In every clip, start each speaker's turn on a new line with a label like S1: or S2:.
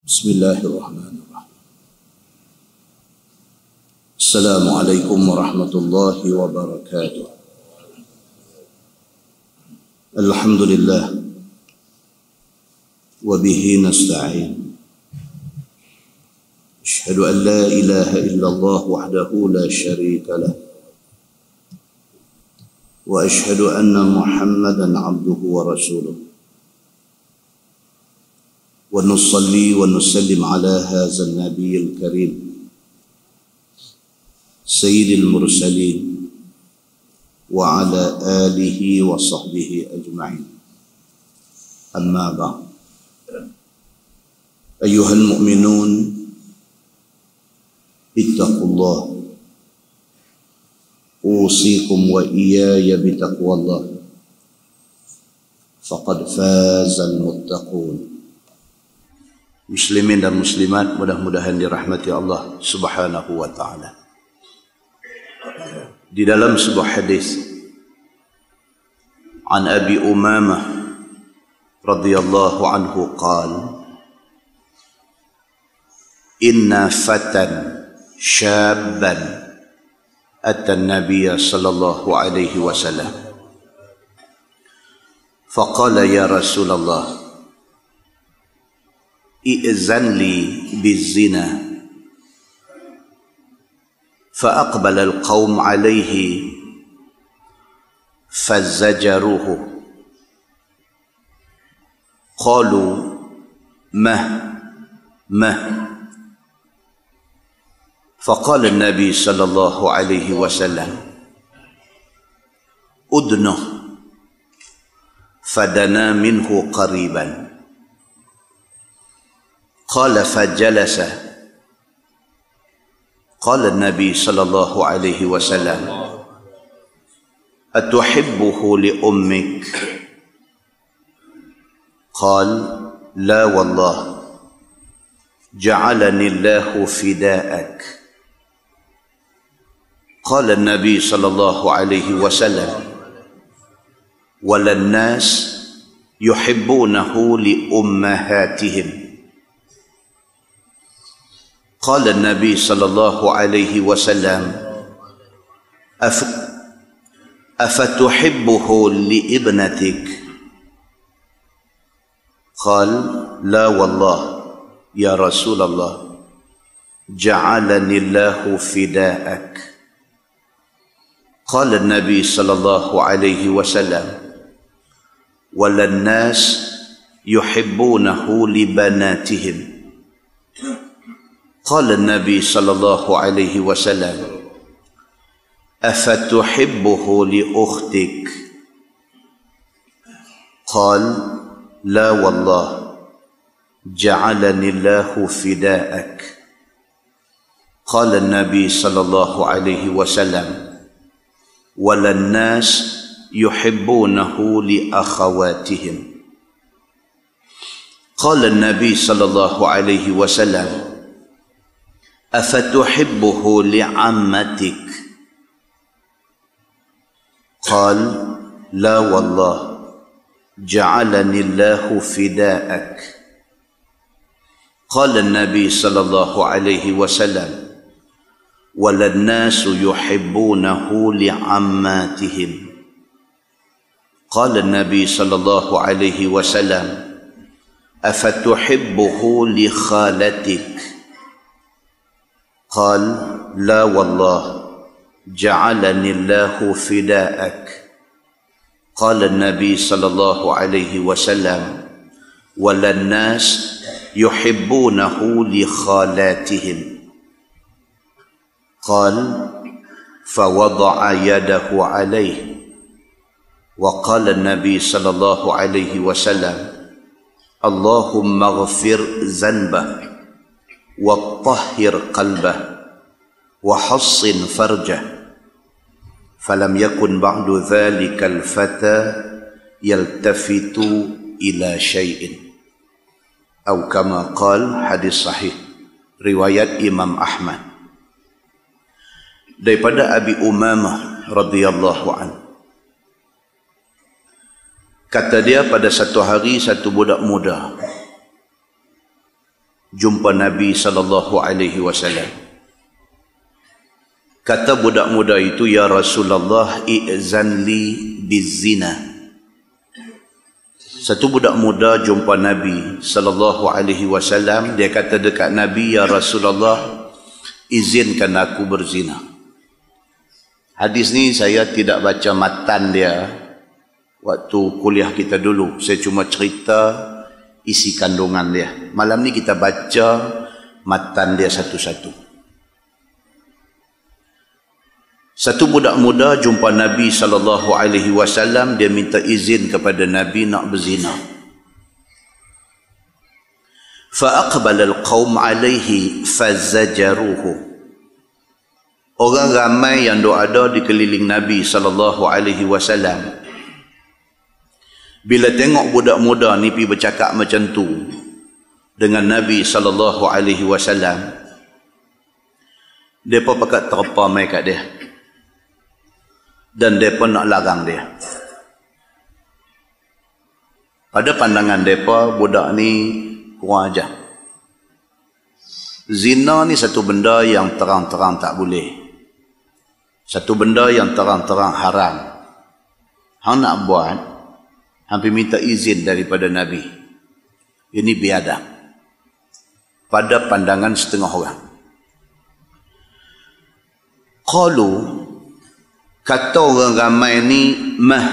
S1: Bismillahirrahmanirrahim. Assalamualaikum warahmatullahi wabarakatuh. Alhamdulillah wa bihi nasta'in. Asyhadu an la ilaha illallah wahdahu la syarika lah. Wa asyhadu anna Muhammadan abduhu wa rasuluh. ونصلي ونسلم على هذا النبي الكريم سيد المرسلين وعلى آله وصحبه أجمعين. أما بعد، أيها المؤمنون اتقوا الله، أوصيكم وإياي بتقوى الله، فقد فاز المتقون. Muslimin dan muslimat, mudah-mudahan dirahmati Allah Subhanahu wa ta'ala. Di dalam sebuah hadis an Abi Umamah radhiyallahu anhu qala, inna fatan syabban ata an-nabiy sallallahu alaihi wasallam faqala ya Rasulullah i'zan li bizina, فأقبل القوم عليه فزجروه قالوا مه فقال النبي صلى الله عليه وسلم أدنه فدنا منه قريبا قال فجلس قال النبي صلى الله عليه وسلم أتحبه لأمك؟ قال لا والله جعلني الله فداءك. قال النبي صلى الله عليه وسلم ولا الناس يحبونه لأمهاتهم. قال النبي صلى الله عليه وسلم أفتحبه لابنتك؟ قال لا والله يا رسول الله جعلني الله فداءك. قال النبي صلى الله عليه وسلم ولا الناس يحبونه لبناتهم. قال النبي صلى الله عليه وسلم أفتحبه لأختك؟ قال لا والله جعلني الله فداءك. قال النبي صلى الله عليه وسلم ولا الناس يحبونه لأخواتهم. قال النبي صلى الله عليه وسلم أفتحبه لعمتك؟ قال لا والله جعلني الله فداءك. قال النبي صلى الله عليه وسلم ولا الناس يحبونه لعماتهم. قال النبي صلى الله عليه وسلم أفتحبه لخالتك؟ قال لا والله جعلني الله فداءك. قال النبي صلى الله عليه وسلم ولا الناس يحبونه لخالاتهم. قال فوضع يده عليه وقال النبي صلى الله عليه وسلم اللهم اغفر ذنبه وطهر قلبه وحصن فرجه. فلم يكن بعد ذلك الفتى يلتفت إلى شيء أو كما قال. Hadis sahih riwayat Imam Ahmad. Daripada Abi Umamah radhiyallahu anhu, kata dia, pada satu hari satu budak muda jumpa Nabi SAW. Kata budak muda itu, "Ya Rasulullah, i'zan li bizina." Satu budak muda jumpa Nabi SAW, dia kata dekat Nabi, "Ya Rasulullah, izinkan aku berzina." Hadis ni saya tidak baca matan dia waktu kuliah kita dulu. Saya cuma cerita isi kandungan dia. Malam ni kita baca matan dia satu-satu. Satu budak muda jumpa Nabi SAW, dia minta izin kepada Nabi nak berzina. Fa aqbala al-qaum alaihi fazajaruhu. Orang ramai yang ada di keliling Nabi SAW, bila tengok budak muda ni pergi bercakap macam tu dengan Nabi SAW, mereka pakat terpa mai kat dia. Dan mereka nak larang dia. Pada pandangan mereka, budak ni kurang ajar. Zina ni satu benda yang terang-terang tak boleh. Satu benda yang terang-terang haram. Hang nak buat, hampir minta izin daripada Nabi. Ini biadab pada pandangan setengah orang. Qalu, kata orang ramai ni, mah.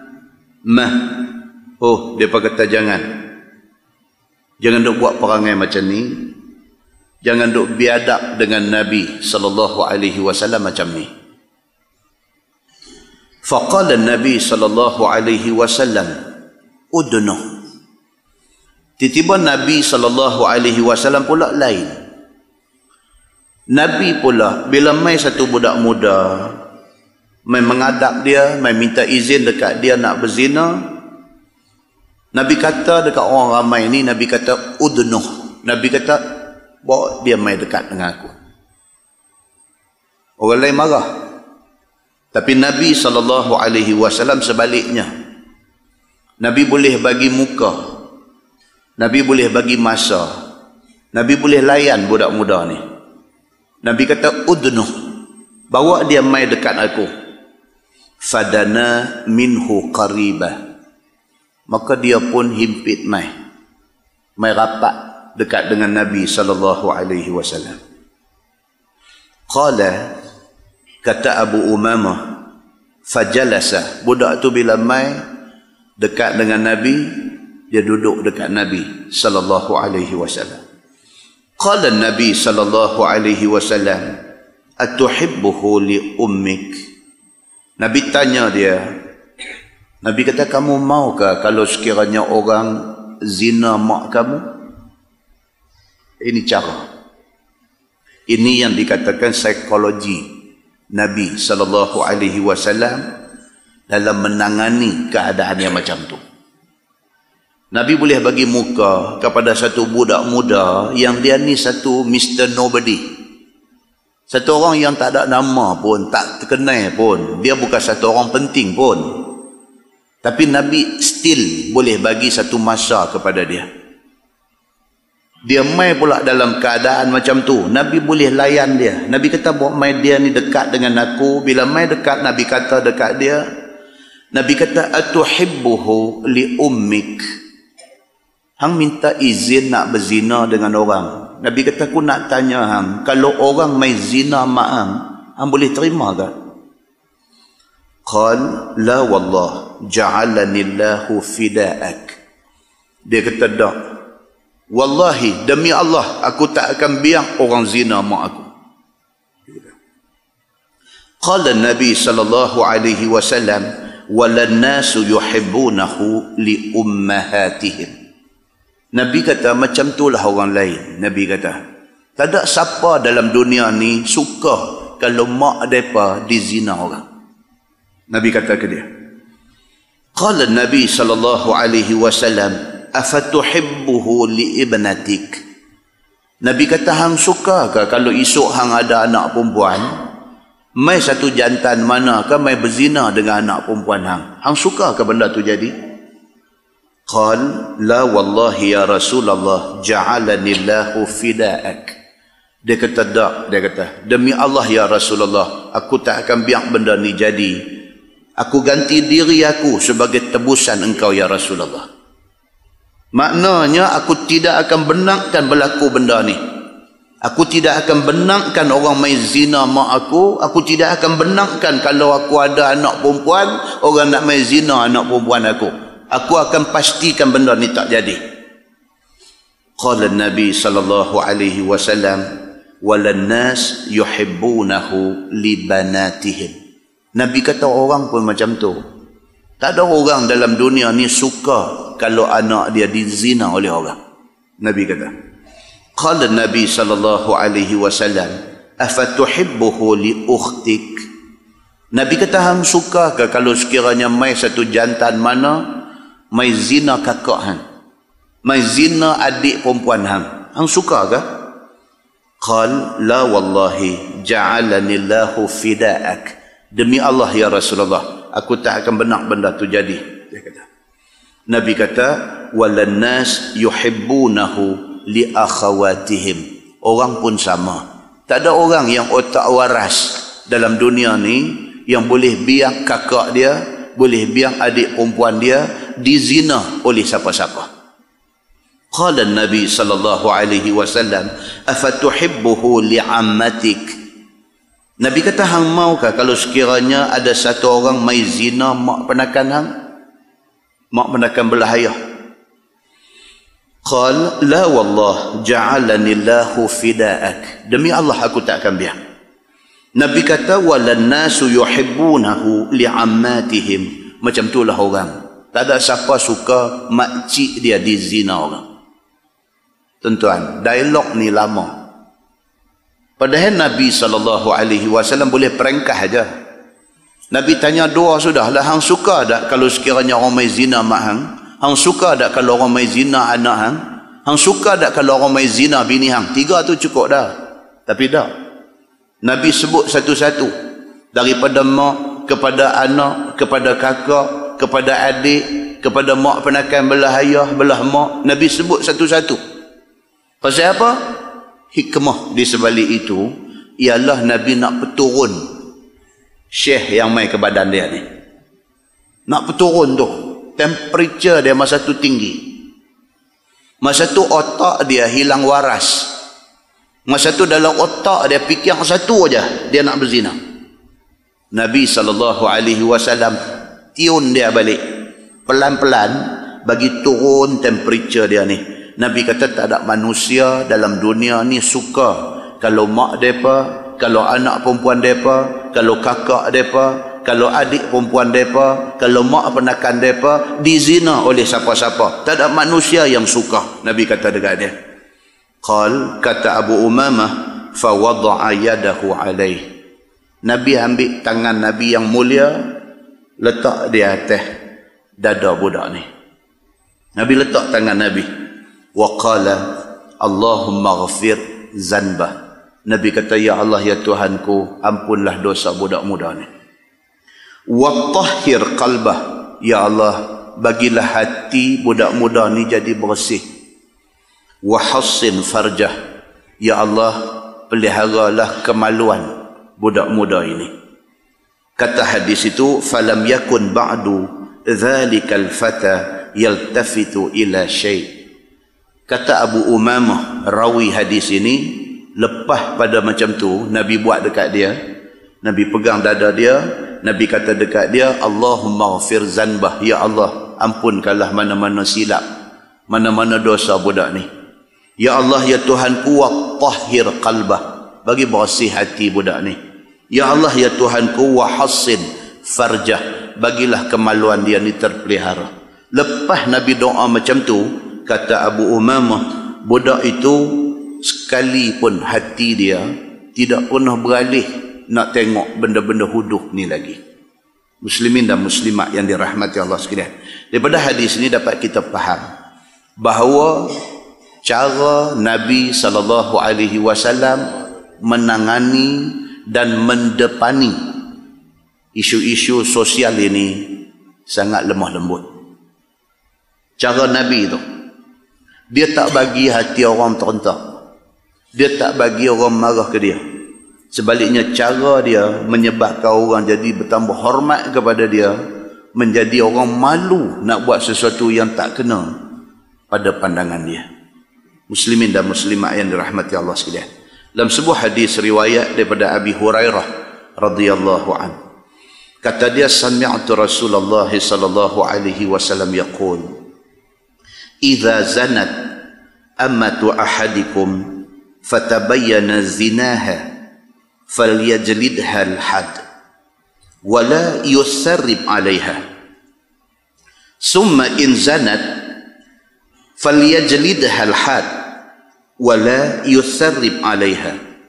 S1: Oh, mereka kata jangan duk buat perangai macam ni. Jangan duk biadab dengan Nabi SAW macam ni. Faqala Nabi SAW, udnuh. Tiba-tiba Nabi SAW pula lain. Nabi pula bila mai satu budak muda, mai mengadap dia, mai minta izin dekat dia nak berzina, Nabi kata dekat orang ramai ni, Nabi kata udnuh. Nabi kata bawa dia mai dekat dengan aku. Orang lain marah. Tapi Nabi SAW sebaliknya. Nabi boleh bagi muka, Nabi boleh bagi masa, Nabi boleh layan budak muda ni. Nabi kata udnuh, bawa dia mai dekat aku. Fadana minhu qaribah. Maka dia pun himpit mai rapat dekat dengan Nabi SAW. Qala, kata Abu Umamah, fajalasa. Budak tu bila mai dekat dengan Nabi, dia duduk dekat Nabi SAW. Qala Nabi SAW, atuhibbuhu li ummik. Nabi tanya dia, Nabi kata, kamu maukah kalau sekiranya orang zina mak kamu? Ini cara. Ini yang dikatakan psikologi Nabi SAW dalam menangani keadaan yang macam tu. Nabi boleh bagi muka kepada satu budak muda yang dia ni satu Mr. Nobody. Satu orang yang tak ada nama pun, tak terkenal pun. Dia bukan satu orang penting pun. Tapi Nabi still boleh bagi satu masa kepada dia. Dia mai pula dalam keadaan macam tu, Nabi boleh layan dia. Nabi kata buat mai dia ni dekat dengan aku. Bila mai dekat, Nabi kata dekat dia, Nabi kata atuhibbuhu li ummik. Hang minta izin nak berzina dengan orang. Nabi kata aku nak tanya hang, kalau orang mai zina mak hang boleh terima ke? Qal la wallah ja'alani Allahu fida'ak. Dia kata dak. Wallahi, demi Allah, aku tak akan biar orang zina mak aku. Qala Nabi SAW, walan nasu yuhibbunahu li ummahatihim. Nabi kata macam itulah orang lain. Nabi kata tak ada siapa dalam dunia ni suka kalau mak mereka dizina orang. Nabi kata ke dia. Qala Nabi SAW, afatuhibbuhu li ibnatik. Nabi kata hang suka ke kalau esok hang ada anak perempuan, mai satu jantan mana ke mai berzina dengan anak perempuan hang suka ke benda tu jadi? Qal la wallahi ya Rasulullah ja'alani Allahu fida'ak. Dia kata tak, dia kata demi Allah ya Rasulullah, aku tak akan biar benda ni jadi. Aku ganti diri aku sebagai tebusan engkau ya Rasulullah. Maknanya aku tidak akan benarkan berlaku benda ni. Aku tidak akan benarkan orang main zina mak aku. Aku tidak akan benarkan kalau aku ada anak perempuan, orang nak main zina anak perempuan aku. Aku akan pastikan benda ni tak jadi. Qala Nabi sallallahu alaihi wasallam, walan nas yuhibbunahu li banatihim. Nabi kata orang pun macam tu. Tak ada orang dalam dunia ni suka kalau anak dia dizina oleh orang. Nabi kata. Qala Nabi sallallahu alaihi wasallam, afatuhibbuhu li ukhtik. Nabi kata, hang suka ke kalau sekiranya mai satu jantan mana mai zina kakak hang, mai zina adik perempuan hang, hang suka ke? Qal la wallahi ja'alani Allahu fida'ak. Demi Allah ya Rasulullah, aku tak akan benar benda tu jadi. Dia kata. Nabi kata, walan nas yuhibbunahu li akhawatihim. Orang pun sama. Tak ada orang yang otak waras dalam dunia ni yang boleh biar kakak dia, boleh biar adik perempuan dia dizina oleh siapa-siapa. Qala Nabi sallallahu alaihi wasallam, afatuhibbuhu li'ammatik. Nabi kata, hang maukah kalau sekiranya ada satu orang mai zina mak penakan hang, mak penakan belah ayah? Qal la wallah ja'alani Allahu fida'ak. Demi Allah aku tak akan biar. Nabi kata, walan nasu yuhibbunahu li'ammatihim. Macam itulah orang. Tak ada siapa suka makcik dia dizina orang. Tuan-tuan, dialog ni lama. Padahal Nabi SAW boleh perengkah aja. Nabi tanya dua sudah lah, hang suka tak kalau sekiranya orang mai zina mak hang? Hang suka tak kalau orang mai zina anak hang? Hang suka tak kalau orang mai zina bini hang? Tiga tu cukup dah. Tapi tak. Nabi sebut satu-satu. Daripada mak, kepada anak, kepada kakak, kepada adik, kepada mak penakan belah ayah, belah mak. Nabi sebut satu-satu. Pasal apa? Hikmah di sebalik itu ialah Nabi nak peturun syekh yang mai ke badan dia ni. Nak peturun tu. Temperature dia masa tu tinggi. Masa tu otak dia hilang waras. Masa tu dalam otak dia fikir satu aja, dia nak berzina. Nabi SAW tiun dia balik. Pelan-pelan bagi turun temperature dia ni. Nabi kata tak ada manusia dalam dunia ni suka kalau mak mereka, kalau anak perempuan mereka, kalau kakak mereka, kalau adik perempuan mereka, kalau mak penakan mereka dizina oleh siapa-siapa. Tak ada manusia yang suka. Nabi kata dekat dia. Qal, kata Abu Umamah, fa wada'a yadahu alaih. Nabi ambil tangan Nabi yang mulia, letak di atas dada budak ni. Nabi letak tangan Nabi. Wa qala Allahumma ghafir zanbah. Nabi kata, ya Allah ya Tuhanku, ampunlah dosa budak muda ni. Wa tahhir qalbah. Ya Allah, bagilah hati budak muda ni jadi bersih. Wa hassin farjah. Ya Allah, peliharalah kemaluan budak muda ini. Kata hadis itu, falam yakun ba'du dhalikal fata yaltafitu ila syai'. Kata Abu Umamah, rawi hadis ini, lepas pada macam tu, Nabi buat dekat dia, Nabi pegang dada dia, Nabi kata dekat dia, Allahumma ghafir zanbah. Ya Allah, ampunkanlah mana-mana silap, mana-mana dosa budak ni. Ya Allah, ya Tuhanku, wa tahhir qalbah. Bagi bersih hati budak ni. Ya Allah, ya Tuhanku, wa hassin farjah. Bagilah kemaluan dia ni terpelihara. Lepas Nabi doa macam tu, kata Abu Umamah, budak itu sekalipun hati dia tidak pernah beralih nak tengok benda-benda huduh ni lagi. Muslimin dan muslimat yang dirahmati Allah sekalian. Daripada hadis ini dapat kita faham bahawa cara Nabi SAW menangani dan mendepani isu-isu sosial ini sangat lemah lembut. Cara Nabi tu, dia tak bagi hati orang terentak. Dia tak bagi orang marah ke dia. Sebaliknya cara dia menyebabkan orang jadi bertambah hormat kepada dia, menjadi orang malu nak buat sesuatu yang tak kena pada pandangan dia. Muslimin dan muslimat yang dirahmati Allah sekalian. Dalam sebuah hadis riwayat daripada Abi Hurairah radhiyallahu anhu, kata dia, sami'tu Rasulullah sallallahu alaihi wasallam yaqul, idza zanat ammatu ahadikum fatabayyana zinaha falyajlidha al-had wa la yusarrib 'alayha summa in zanat falyajlidha al-had wa la yusarrib 'alayha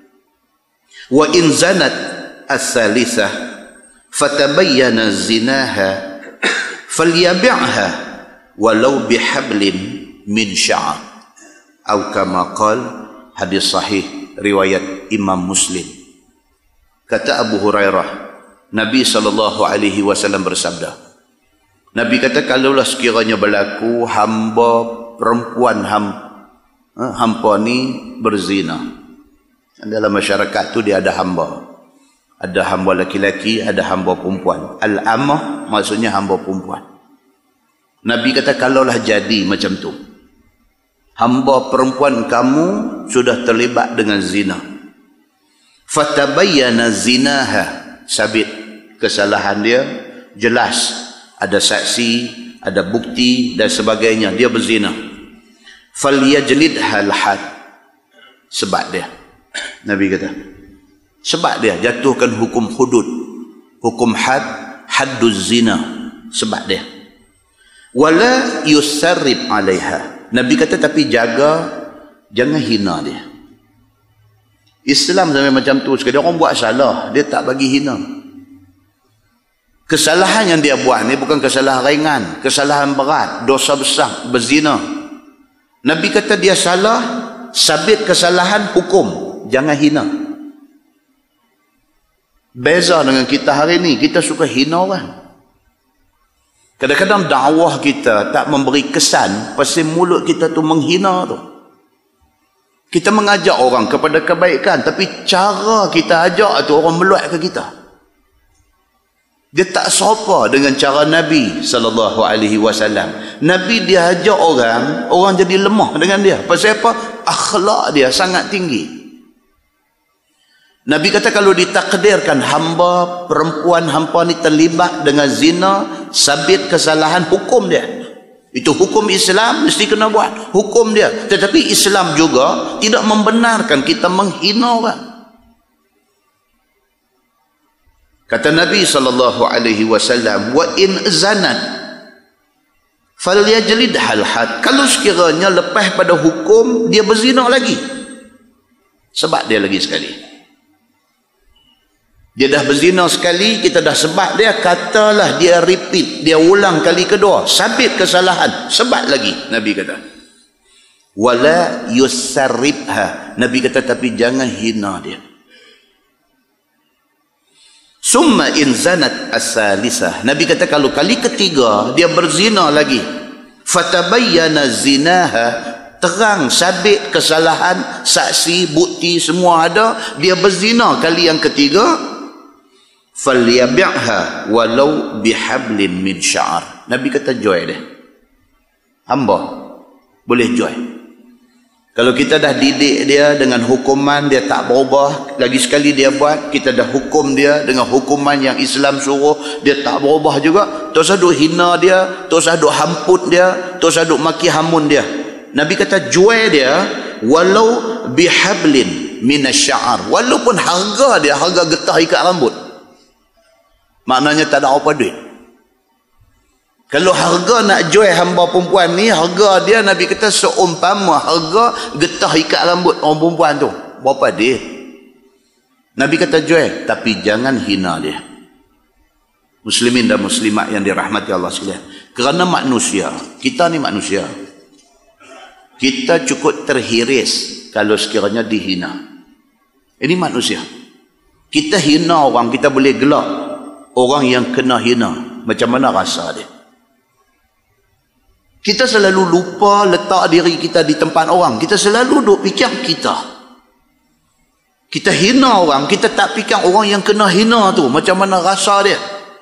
S1: wa in zanat as-salisah fatabayyana zinaha falyabi'ha walau bihablin min sya'ar atau kama qala, hadis sahih riwayat Imam Muslim. Kata Abu Hurairah, Nabi SAW bersabda, Nabi kata, kalaulah sekiranya berlaku hamba perempuan hampa ni berzina. Dalam masyarakat tu dia ada hamba. Ada hamba laki-laki, ada hamba perempuan. Al-amah maksudnya hamba perempuan. Nabi kata, kalaulah jadi macam tu, hamba perempuan kamu sudah terlibat dengan zina, fatabayyana zinaha, sabit kesalahan dia, jelas ada saksi, ada bukti dan sebagainya, dia berzina, falyajlidha al-had, sebab dia, Nabi kata, sebab dia jatuhkan hukum hudud, hukum had, hadduz zina, sebab dia, wala yusarrib 'alaiha. Nabi kata, tapi jaga jangan hina dia. Islam sampai macam tu, sekali orang buat salah dia tak bagi hina. Kesalahan yang dia buat ni bukan kesalahan ringan, kesalahan berat, dosa besar, berzina. Nabi kata dia salah, sabit kesalahan, hukum, jangan hina. Beza dengan kita hari ni, kita suka hina orang. Kadang-kadang dakwah kita tak memberi kesan pasal mulut kita tu menghina tu. Kita mengajak orang kepada kebaikan, tapi cara kita ajak tu orang meluat ke kita. Dia tak serupa dengan cara Nabi SAW. Nabi dia ajak orang jadi lemah dengan dia. Pasal apa? Akhlak dia sangat tinggi. Nabi kata kalau ditakdirkan hamba perempuan hampa ni terlibat dengan zina, sabit kesalahan, hukum dia. Itu hukum Islam, mesti kena buat hukum dia. Tetapi Islam juga tidak membenarkan kita menghina orang. Kata Nabi SAW, wa in zanat falyajlidha al-had. Kalau sekiranya lepas pada hukum dia berzina lagi, sebab dia lagi sekali. Dia dah berzina sekali, kita dah sebab dia, katalah dia repeat, dia ulang kali kedua, sabit kesalahan, sebab lagi, Nabi kata. Wala yusarribha. Nabi kata tapi jangan hina dia. Summa in zanat as-salisah. Nabi kata kalau kali ketiga dia berzina lagi, fatabayyana zinaha, terang sabit kesalahan, saksi, bukti semua ada, dia berzina kali yang ketiga, falyabi'ha walau bihablin min sya'ar. Nabi kata jual dia. Hamba boleh jual. Kalau kita dah didik dia dengan hukuman, dia tak berubah, lagi sekali dia buat, kita dah hukum dia dengan hukuman yang Islam suruh, dia tak berubah juga, tak usah duk hina dia, tak usah duk hamput dia, tak usah duk maki hamun dia. Nabi kata jual dia walau bihablin min sya'ar, walaupun harga dia harga getah ikat rambut. Maknanya tak ada apa duit. Kalau harga nak jual hamba perempuan ni, harga dia Nabi kata seumpama harga getah ikat rambut orang perempuan tu. Berapa dia? Nabi kata jual, tapi jangan hina dia. Muslimin dan muslimat yang dirahmati Allah sekalian. Kerana manusia, kita ni manusia, kita cukup terhiris kalau sekiranya dihina. Ini manusia. Kita hina orang, kita boleh gelak orang yang kena hina. Macam mana rasa dia? Kita selalu lupa letak diri kita di tempat orang. Kita selalu duk fikir kita. Kita hina orang, kita tak fikir orang yang kena hina tu macam mana rasa dia.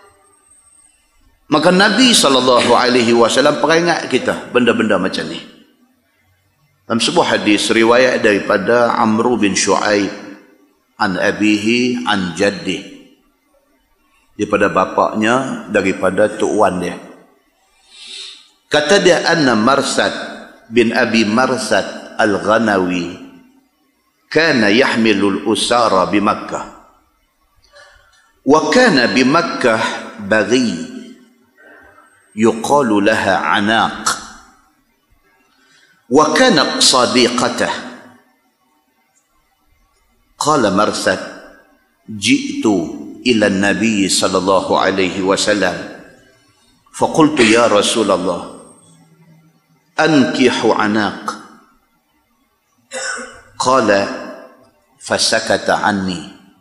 S1: Maka Nabi SAW peringat kita benda-benda macam ni. Dalam sebuah hadis riwayat daripada Amr bin Shu'aib an abihi an jaddih, daripada bapaknya daripada tuan dia. Kata dia, anna Marsad bin Abi Marsad al-Ghanawi kana yahmilu al-usara bi Makkah, wa kana bi Makkah baghi yuqalu laha Anaq, wa kana sadiqatah. Qala Marsad, ji'tu ila an-nabi sallallahu alaihi wasallam faqultu ya Rasulullah ankihu Anaq. Qala fasakata anni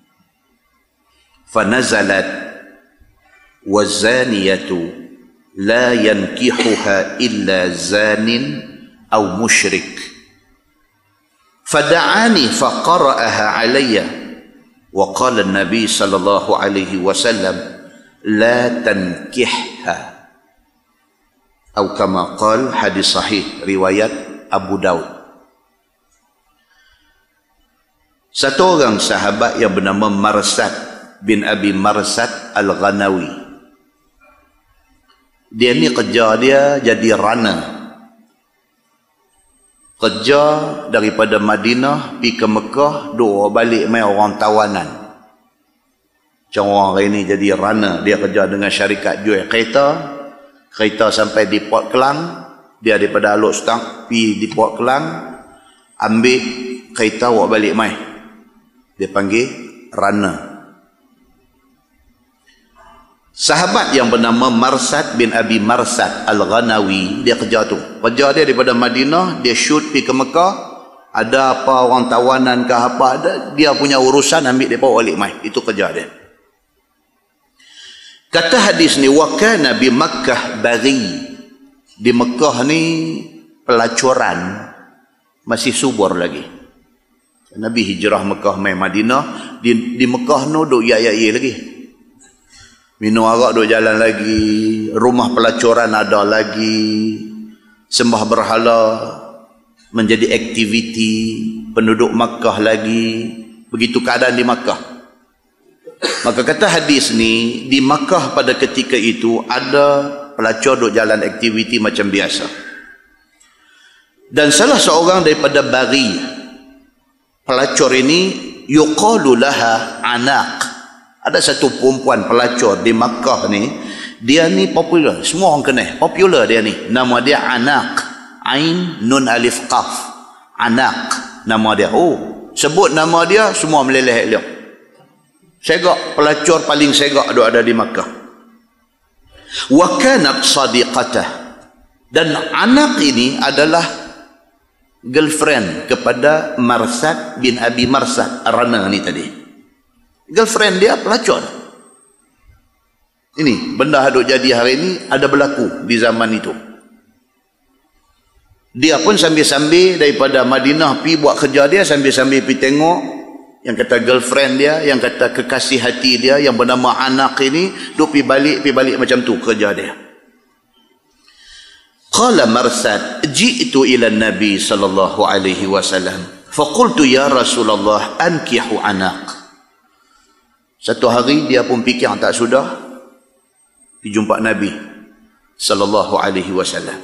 S1: fanazalat wazaniyatu la yankihuha illa zanin aw mushrik fada'ani faqara'aha alayya wa qala an-nabi sallallahu alaihi wasallam la tankihha atau kama qal, hadis sahih riwayat Abu Daud. Satu orang sahabat yang bernama Marsad bin Abi Marsad al-Ghanawi, dia ni kerja dia jadi runner, kerja daripada Madinah pergi ke Mekah, duk balik main orang tawanan. Macam orang hari ni jadi runner, dia kerja dengan syarikat jual kereta. Kereta sampai di Port Kelang, dia daripada Alok Stang pergi di Port Kelang, ambil kereta bawa balik mai. Dia panggil runner. Sahabat yang bernama Marsad bin Abi Marsad al-Ghanawi, dia kerja tu. Kerja dia daripada Madinah, dia shoot pergi ke Mekah, ada apa orang tawanan ke apa, ada, dia punya urusan ambil dia bawa balik mai. Itu kerja dia. Kata hadis ni, wa kana bi Makkah baghi. Di Mekah ni pelacuran masih subur lagi. Nabi hijrah Mekah mai Madinah, di Mekah no duk ya-ya lagi. Minum arak duk jalan lagi, rumah pelacuran ada lagi, sembah berhala menjadi aktiviti penduduk Makkah lagi. Begitu keadaan di Makkah. Maka kata hadis ni, di Makkah pada ketika itu ada pelacur duk jalan aktiviti macam biasa. Dan salah seorang daripada bari pelacur ini, yuqalu laha Anaq. Ada satu perempuan pelacur di Makkah ni, dia ni popular, semua orang kenal, popular dia ni. Nama dia Anaq, Ain Nun Alif Qaf, Anaq nama dia. Oh, sebut nama dia semua meleleh elok. Segak, pelacur paling segak ada di Makkah. Wa kanat sadiqatah, dan Anaq ini adalah girlfriend kepada Marsad bin Abi Marsad Rana ni tadi. Girlfriend dia pelacur. Ini benda hadut jadi hari ini ada berlaku di zaman itu. Dia pun sambil-sambil daripada Madinah pi buat kerja dia, sambil-sambil pi tengok yang kata girlfriend dia, yang kata kekasih hati dia yang bernama Anaq ini duk pi balik macam tu kerja dia. Qala Marsad, ji'tu ila Nabi sallallahu alaihi wasallam faqultu ya Rasulullah ankihu Anaq. Satu hari dia pun fikir tak sudah pergi jumpa Nabi sallallahu alaihi wasallam.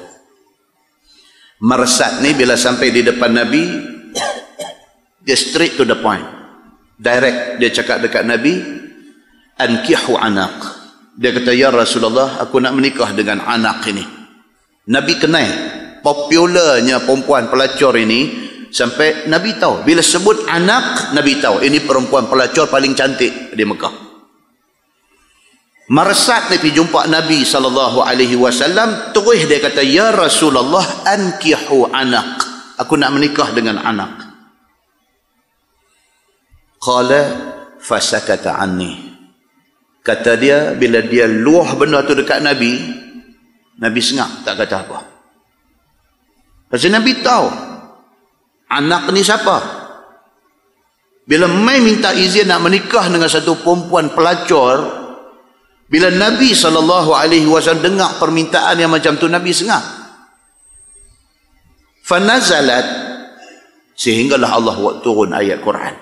S1: Marsad ni bila sampai di depan Nabi, dia straight to the point, direct. Dia cakap dekat Nabi, ankihu Anaq. Dia kata, ya Rasulullah, aku nak menikah dengan Anaq ini. Nabi kenal popularnya perempuan pelacur ini, sampai Nabi tahu bila sebut Anaq, Nabi tahu ini perempuan pelacur paling cantik di Mekah. Marsad ni pergi jumpa Nabi SAW, terus dia kata, ya Rasulullah ankihu Anaq, aku nak menikah dengan Anaq. Qala fasakata anni. Kata dia, bila dia luah benda tu dekat Nabi, Nabi sengak, tak kata apa. Pasal Nabi tahu anak ni siapa. Bila mai minta izin nak menikah dengan satu perempuan pelacur, bila Nabi SAW dengar permintaan yang macam tu, Nabi sengah. Fanazalat, sehinggalah Allah turun ayat Quran.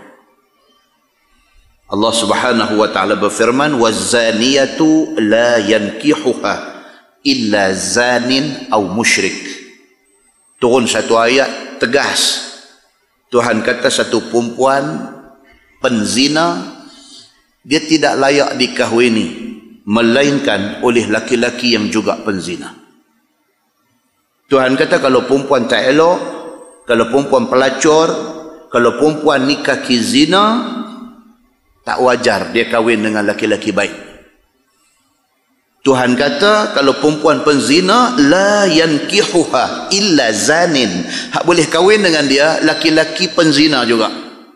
S1: Allah Subhanahu wa taala berfirman, wazaniyatu la yankihuha illa zanin aw musyrik. Turun satu ayat tegas. Tuhan kata satu perempuan penzina dia tidak layak dikahwini melainkan oleh laki-laki yang juga penzina. Tuhan kata kalau perempuan tak elok, kalau perempuan pelacur, kalau perempuan ni kaki zina, tak wajar dia kahwin dengan laki-laki baik. Tuhan kata kalau perempuan penzina, la yankihuha illa zanin, hak boleh kahwin dengan dia laki-laki penzina juga,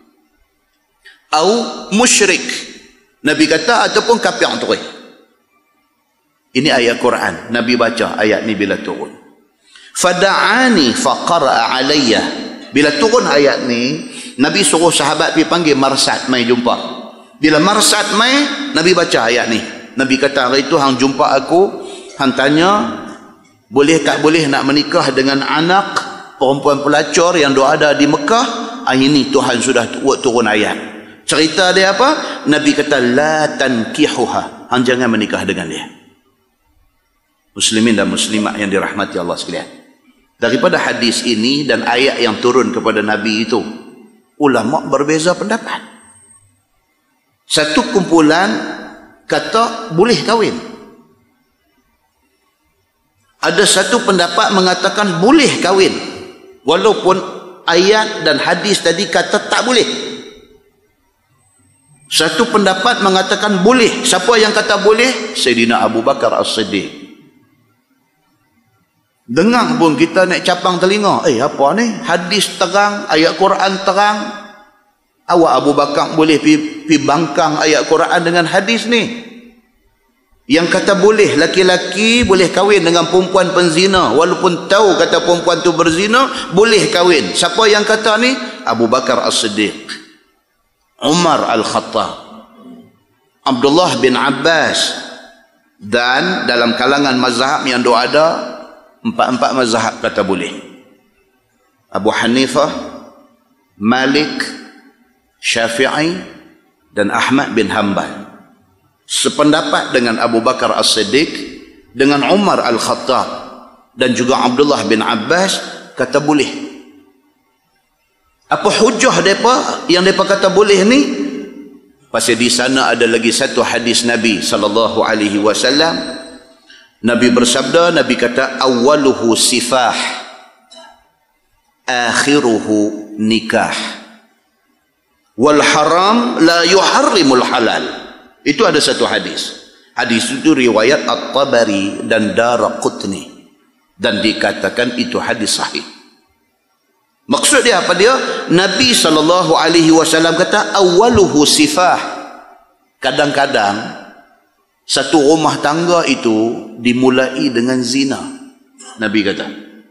S1: au musyrik, Nabi kata, ataupun kafir terus. Ini ayat Quran. Nabi baca ayat ni bila turun. Fada'ani faqara'a alayya. Bila turun ayat ni, Nabi suruh sahabat pergi panggil Marsad mai jumpa. Bila Marsad mai, Nabi baca ayat ni. Nabi kata, hari itu hang jumpa aku, hang tanya boleh tak boleh nak menikah dengan anak perempuan pelacur yang ada di Mekah. Hari ni Tuhan sudah turun ayat. Cerita dia apa? Nabi kata, la tankihuha, hang jangan menikah dengan dia. Muslimin dan muslimat yang dirahmati Allah sekalian, daripada hadis ini dan ayat yang turun kepada Nabi itu, ulama berbeza pendapat. Satu kumpulan kata boleh kahwin. Ada satu pendapat mengatakan boleh kahwin, walaupun ayat dan hadis tadi kata tak boleh. Satu pendapat mengatakan boleh. Siapa yang kata boleh? Sayyidina Abu Bakar As-Siddiq. Dengar pun kita nak capang telinga. Apa ni? Hadis terang, ayat Quran terang. Awak Abu Bakar boleh pi bangkang ayat Quran dengan hadis ni. Yang kata boleh laki-laki boleh kahwin dengan perempuan penzina, walaupun tahu kata perempuan tu berzina, boleh kahwin. Siapa yang kata ni? Abu Bakar As-Siddiq, Umar Al-Khattab, Abdullah bin Abbas, dan dalam kalangan mazhab yang ada, empat mazhab kata boleh. Abu Hanifah, Malik, Syafi'i dan Ahmad bin Hanbal sependapat dengan Abu Bakar As-Siddiq, dengan Umar Al-Khattab dan juga Abdullah bin Abbas, kata boleh. Apa hujah mereka yang mereka kata boleh ni? Pasal di sana ada lagi satu hadis Nabi sallallahu alaihi wasallam. Nabi bersabda, Nabi kata, awwaluhu sifah, akhiruhu nikah, wal haram la yuharrimul halal. Itu ada satu hadis. Hadis itu riwayat At-Tabari dan Daraqutni, dan dikatakan itu hadis sahih. Maksud dia apa dia? Nabi SAW kata awwaluhu sifah. Kadang-kadang satu rumah tangga itu dimulai dengan zina. Nabi kata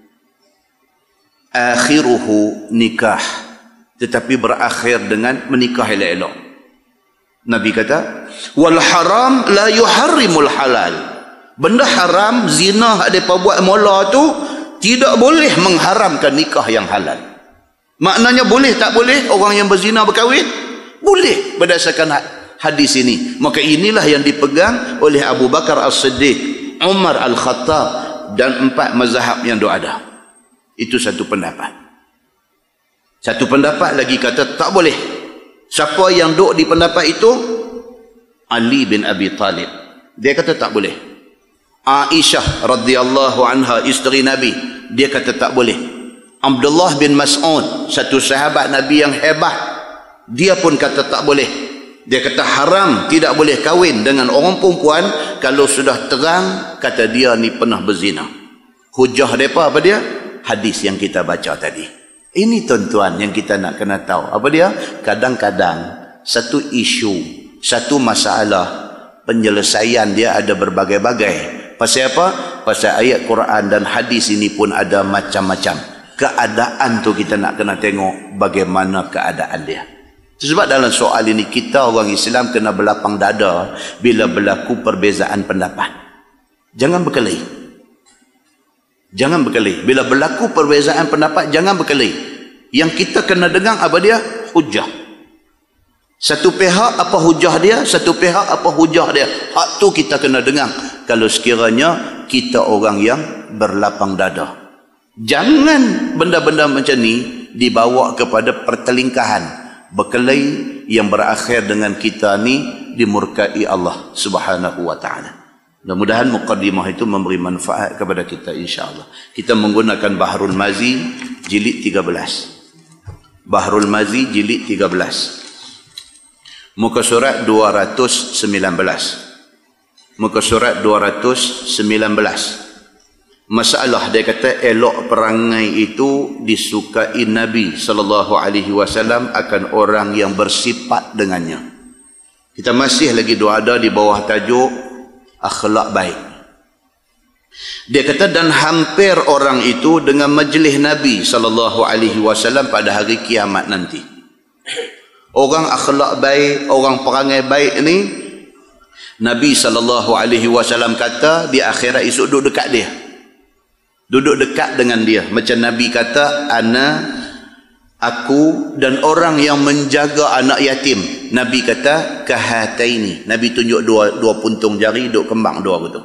S1: akhiruhu nikah, tetapi berakhir dengan menikah elok-elok. Nabi kata wal haram la yuharrimul halal. Benda haram, zina ada buat mula tu tidak boleh mengharamkan nikah yang halal. Maknanya boleh tak boleh orang yang berzina berkahwin? Boleh berdasarkan hadis ini. Maka inilah yang dipegang oleh Abu Bakar As-Siddiq, Umar Al-Khattab dan empat mazhab yang ada. Itu satu pendapat. Satu pendapat lagi kata tak boleh. Siapa yang duduk di pendapat itu? Ali bin Abi Talib. Dia kata tak boleh. Aisyah radhiyallahu anha, isteri Nabi, dia kata tak boleh. Abdullah bin Mas'ud, satu sahabat Nabi yang hebat, dia pun kata tak boleh. Dia kata haram, tidak boleh kahwin dengan orang perempuan kalau sudah terang kata dia ni pernah berzina. Hujah mereka apa dia? Hadis yang kita baca tadi. Ini tuan-tuan yang kita nak kena tahu. Apa dia? Kadang-kadang satu isu, satu masalah, penyelesaian dia ada berbagai-bagai. Pasal apa? Pasal ayat Quran dan hadis ini pun ada macam-macam. keadaan tu kita nak kena tengok bagaimana keadaan dia. Sebab dalam soal ini kita orang Islam kena berlapang dada bila berlaku perbezaan pendapat. Jangan berkelahi. Jangan berkelahi. Bila berlaku perbezaan pendapat, jangan berkelahi. Yang kita kena dengar apa dia? Hujah. Satu pihak apa hujah dia, satu pihak apa hujah dia. Hak tu kita kena dengar. Kalau sekiranya kita orang yang berlapang dada. Jangan benda-benda macam ni dibawa kepada pertelingkahan, berkelahi yang berakhir dengan kita ni dimurkai Allah Subhanahu wa taala. Mudah-mudahan muqaddimah itu memberi manfaat kepada kita insya-Allah. Kita menggunakan Bahrul Mazi jilid 13. Bahrul Mazi jilid 13. Muka surat 219. Muka surat 219. Masalah dia kata elok perangai itu disukai Nabi SAW akan orang yang bersifat dengannya. Kita masih lagi ada di bawah tajuk akhlak baik. Dia kata dan hampir orang itu dengan majlis Nabi SAW pada hari kiamat nanti. Orang akhlak baik, orang perangai baik ni, Nabi SAW kata di akhirat esok duduk dekat dia. Duduk dekat dengan dia. Macam Nabi kata, aku dan orang yang menjaga anak yatim. Nabi kata, kahataini. Nabi tunjuk dua puntung jari, duk kembang dua betul.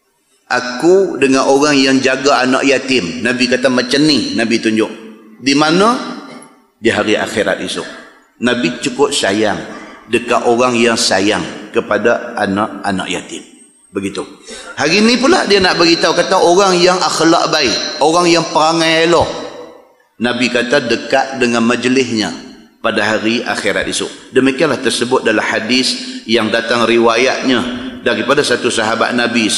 S1: Aku dengan orang yang jaga anak yatim. Nabi kata macam ni. Nabi tunjuk. Di mana? Di hari akhirat esok. Nabi cukup sayang dekat orang yang sayang kepada anak-anak yatim. Begitu. Hari ni pula dia nak beritahu kata orang yang akhlak baik, orang yang perangai elok. Nabi kata dekat dengan majlisnya pada hari akhirat esok. Demikianlah tersebut dalam hadis yang datang riwayatnya daripada satu sahabat Nabi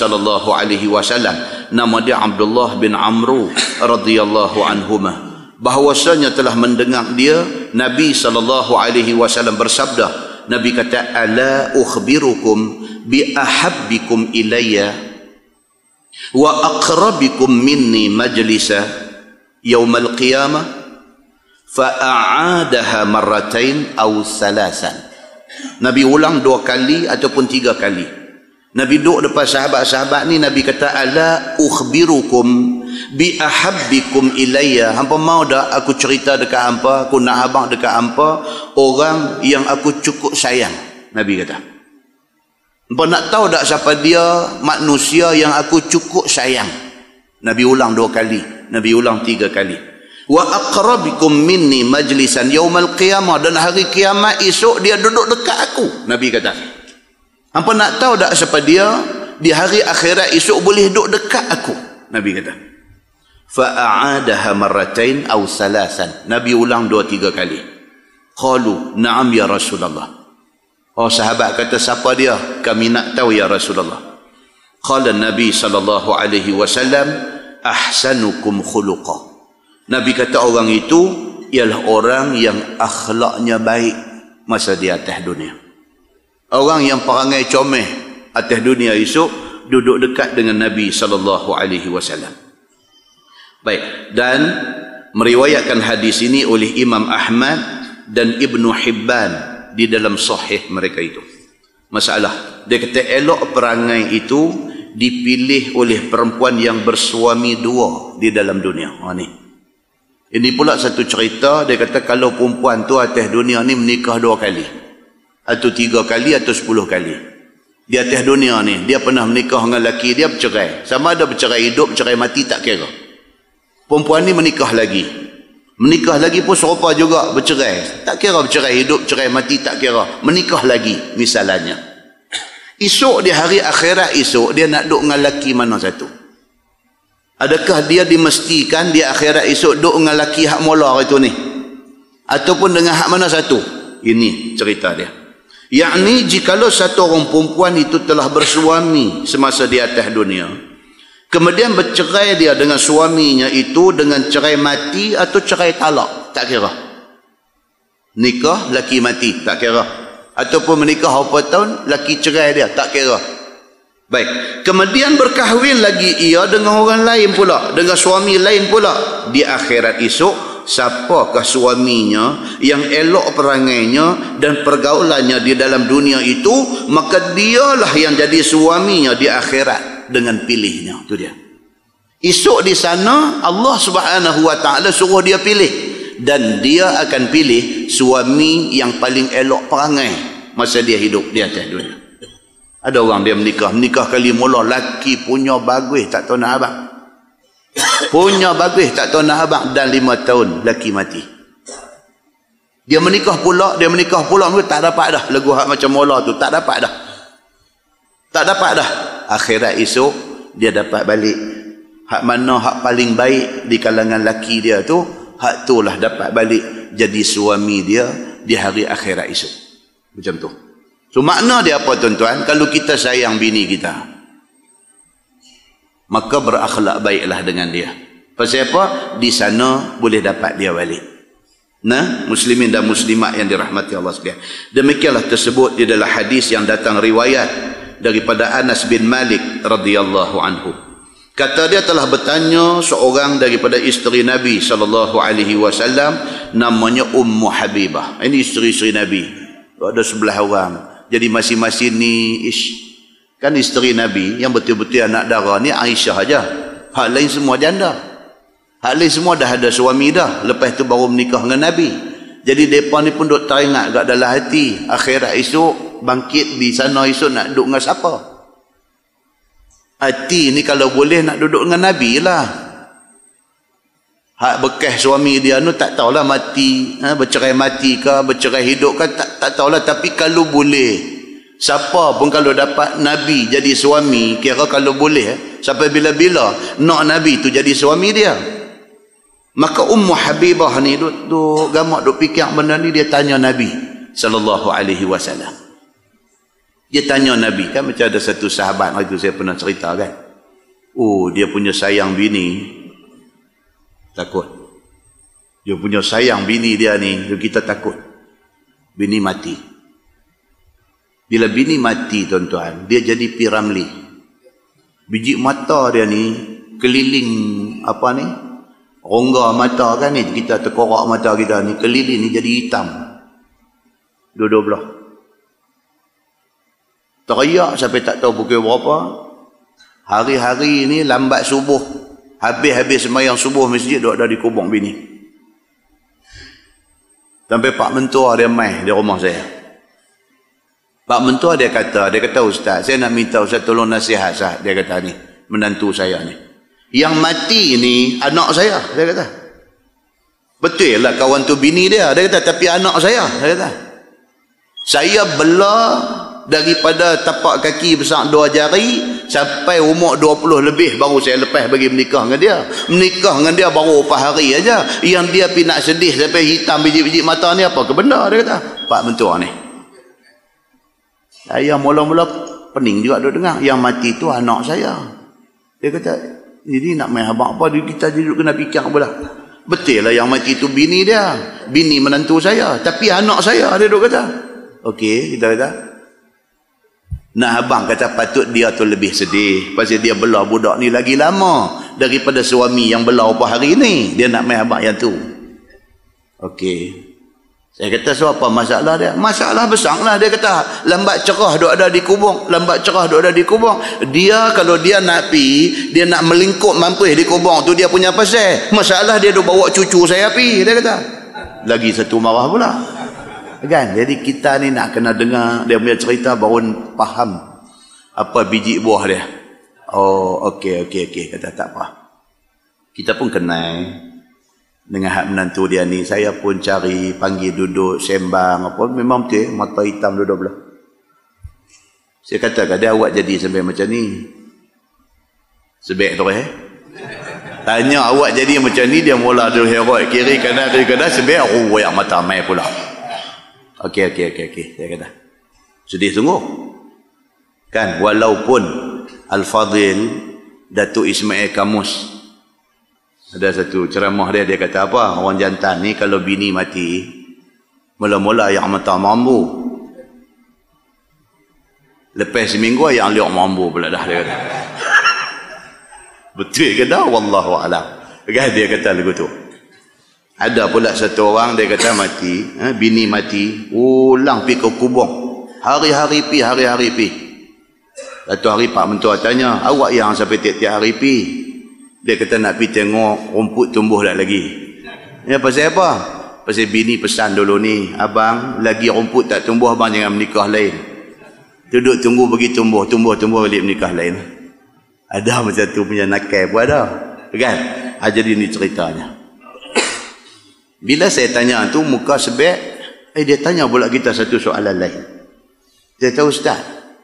S1: SAW. Nama dia Abdullah bin Amru radhiyallahu anhumah. Bahawasanya telah mendengar dia Nabi SAW bersabda. Nabi kata, ala ukhbirukum bi ahabbikum ilayya wa aqrabikum minni majlisa yaumal qiyamah fa a'adaha marratain aw salasan. Nabi ulang 2 kali ataupun 3 kali. Nabi duduk depan sahabat-sahabat ni, Nabi kata, ala ukhbirukum bi ahabbikum ilayya. Hampa mau dak aku cerita dekat hampa, aku nak abang dekat hampa orang yang aku cukup sayang. Nabi kata, hampa nak tahu dak siapa dia manusia yang aku cukup sayang? Nabi ulang 2 kali, Nabi ulang 3 kali. Wa aqrabikum minni majlisan yaumal qiyamah, dan hari kiamat esok dia duduk dekat aku. Nabi kata, hampa nak tahu tak siapa dia di hari akhirat esok boleh duduk dekat aku? Nabi kata. Fa'a'adaha marratain aw salasan. Nabi ulang 2-3 kali. Qalu na'am ya Rasulullah. Oh, sahabat kata, siapa dia? Kami nak tahu ya Rasulullah. Qala Nabi SAW, ahsanukum khuluqa. Nabi kata orang itu ialah orang yang akhlaknya baik masa di atas dunia. Orang yang perangai comel atas dunia esok duduk dekat dengan Nabi SAW. Baik, dan meriwayatkan hadis ini oleh Imam Ahmad dan Ibnu Hibban di dalam sahih mereka itu. Masalah, dia kata elok perangai itu dipilih oleh perempuan yang bersuami 2 di dalam dunia. Ini pula satu cerita, dia kata kalau perempuan tu atas dunia ni menikah 2 kali atau 3 kali atau 10 kali. Di atas dunia ni dia pernah menikah dengan lelaki dia, bercerai. Sama ada bercerai hidup, bercerai mati, tak kira. Perempuan ni menikah lagi pun serupa juga, bercerai. Tak kira bercerai hidup, bercerai mati, tak kira. Menikah lagi misalnya. Esok di hari akhirat esok dia nak duduk dengan lelaki mana satu? Adakah dia dimestikan di akhirat esok duduk dengan lelaki hak mula itu ni? Ataupun dengan hak mana satu? Ini cerita dia. Yakni jikalau satu orang perempuan itu telah bersuami semasa di atas dunia, kemudian bercerai dia dengan suaminya itu dengan cerai mati atau cerai talak, tak kira. Nikah, laki mati, tak kira. Ataupun menikah berapa tahun, laki cerai dia, tak kira. Baik, kemudian berkahwin lagi ia dengan orang lain pula, dengan suami lain pula. Di akhirat esok, siapakah suaminya yang elok perangainya dan pergaulannya di dalam dunia itu, maka dialah yang jadi suaminya di akhirat dengan pilihnya. Itu dia. Esok di sana Allah Subhanahu wa taala suruh dia pilih, dan dia akan pilih suami yang paling elok perangai masa dia hidup di atas dunia. Ada orang dia menikah kali mula, laki punya bagus tak tahu nak abang. Punya bagus tak tahu nak abang, dan 5 tahun laki mati. Dia menikah pula tak dapat dah. Lagu hak macam mula tu tak dapat dah. Tak dapat dah. Akhirat esok dia dapat balik. Hak mana hak paling baik di kalangan laki dia tu, hak tu lah dapat balik jadi suami dia di hari akhirat esok. Macam tu. So makna dia apa tuan-tuan? Kalau kita sayang bini kita, maka berakhlak baiklah dengan dia. Pasal apa? Di sana boleh dapat dia balik. Nah, muslimin dan muslimat yang dirahmati Allah sekalian. Demikianlah tersebut di dalam hadis yang datang riwayat daripada Anas bin Malik radhiyallahu anhu. Kata dia, telah bertanya seorang daripada isteri Nabi SAW, namanya Ummu Habibah. Ini isteri-isteri Nabi. Ada 11 orang. Jadi masing-masing ni kan isteri Nabi yang betul-betul anak darah ni Aisyah aja. Hak lain semua janda. Hak lain semua dah ada suami dah. Lepas tu baru menikah dengan Nabi. Jadi mereka ni pun duk teringat kat dalam hati, akhirat esok bangkit di sana esok nak duduk dengan siapa? Hati ni kalau boleh nak duduk dengan Nabi lah. Hak bekas suami dia tu tak tahulah mati, bercerai mati ke, bercerai hidup ke, tak tahulah. Tapi kalau boleh, siapa pun kalau dapat Nabi jadi suami, kira kalau boleh, sampai bila-bila nak Nabi tu jadi suami dia. Maka Ummu Habibah ni duk gamak duk fikir benda ni, dia tanya Nabi SAW. Dia tanya Nabi, kan macam ada satu sahabat itu saya pernah cerita kan. Oh, dia punya sayang bini. Takut. Dia punya sayang bini dia ni, kita takut. Bini mati. Bila bini mati tuan-tuan, dia jadi piramli. Biji mata dia ni keliling apa ni? Rongga mata kan ni, kita terkorak mata kita ni, keliling ni jadi hitam. Dua-dua belah. Teriak sampai tak tahu pukul berapa. Hari-hari ni lambat subuh, habis-habis sembahyang subuh masjid duk ada di kubur bini. Sampai Pak Mentua dia mai di rumah saya. Pak Mentua dia kata Ustaz, saya nak minta Ustaz tolong nasihat Ustaz. Dia kata ni, menantu saya ni, yang mati ni anak saya. Dia kata betul lah kawan tu bini dia. Dia kata tapi anak saya. Dia kata saya belah daripada tapak kaki besar 2 jari sampai umur 20 lebih baru saya lepas bagi menikah dengan dia. Menikah dengan dia baru berapa hari aja, yang dia pergi nak sedih sampai hitam biji-biji mata ni apa ke benda? Dia kata Pak Mentua ni. Saya mula-mula pening juga duk dengar, yang mati tu anak saya. Dia kata jadi nak main abang apa, kita duduk kena fikir pula. Betul lah yang mati tu bini dia, bini menantu saya, tapi anak saya. Dia duk kata okey, kita kata nak abang kata patut dia tu lebih sedih pasal dia belah budak ni lagi lama daripada suami yang belah apa hari ni. Dia nak main abang yang tu. Okey, saya kata so apa masalah dia? Masalah besar lah. Dia kata lambat cerah duk ada di kubur, lambat cerah duk ada di kubur. Dia kalau dia nak pi, dia nak melingkup mampus di kubur tu dia punya pasal. Masalah dia duk bawa cucu saya pi. Dia kata lagi satu marah pula. Kan? Jadi kita ni nak kena dengar dia punya cerita baru faham apa biji buah dia. Oh, okey. Kata tak apa. Kita pun kenal dengan hak menantu dia ni. Saya pun cari, panggil duduk, sembang apa. Memang betul, mata hitam duduk belah. Saya kata dia awak jadi sampai macam ni. Sebaik tu tanya awak jadi macam ni, dia mula duduk herot kiri kanan sebaik yang mata mai pula. Okey. Saya kata sedih sungguh. Kan, walaupun Al-Fadhil Datuk Ismail Kamus ada satu ceramah dia kata apa? Orang jantan ni kalau bini mati, mula-mula yang mata mambu. Lepas seminggu yang liok mambu pula dah dia kata. Betul ke dah? Wallahu a'lam. Dia kata lagu tu. Ada pula satu orang dia kata mati, bini mati, ulang pi ke kubur. Hari-hari pi. Satu hari Pak Mentua tanya, awak yang sampai tiap-tiap hari pi? Dia kata nak pi tengok rumput tumbuh dah lagi. Ya pasal apa? Pasal bini pesan dulu ni, abang lagi rumput tak tumbuh, abang jangan menikah lain. Duduk tunggu bagi tumbuh balik menikah lain. Ada macam tu punya nakal pun ada. Kan? Jadi ni ceritanya. Bila saya tanya tu muka sebab, dia tanya pula kita satu soalan lain. Dia tahu Ustaz,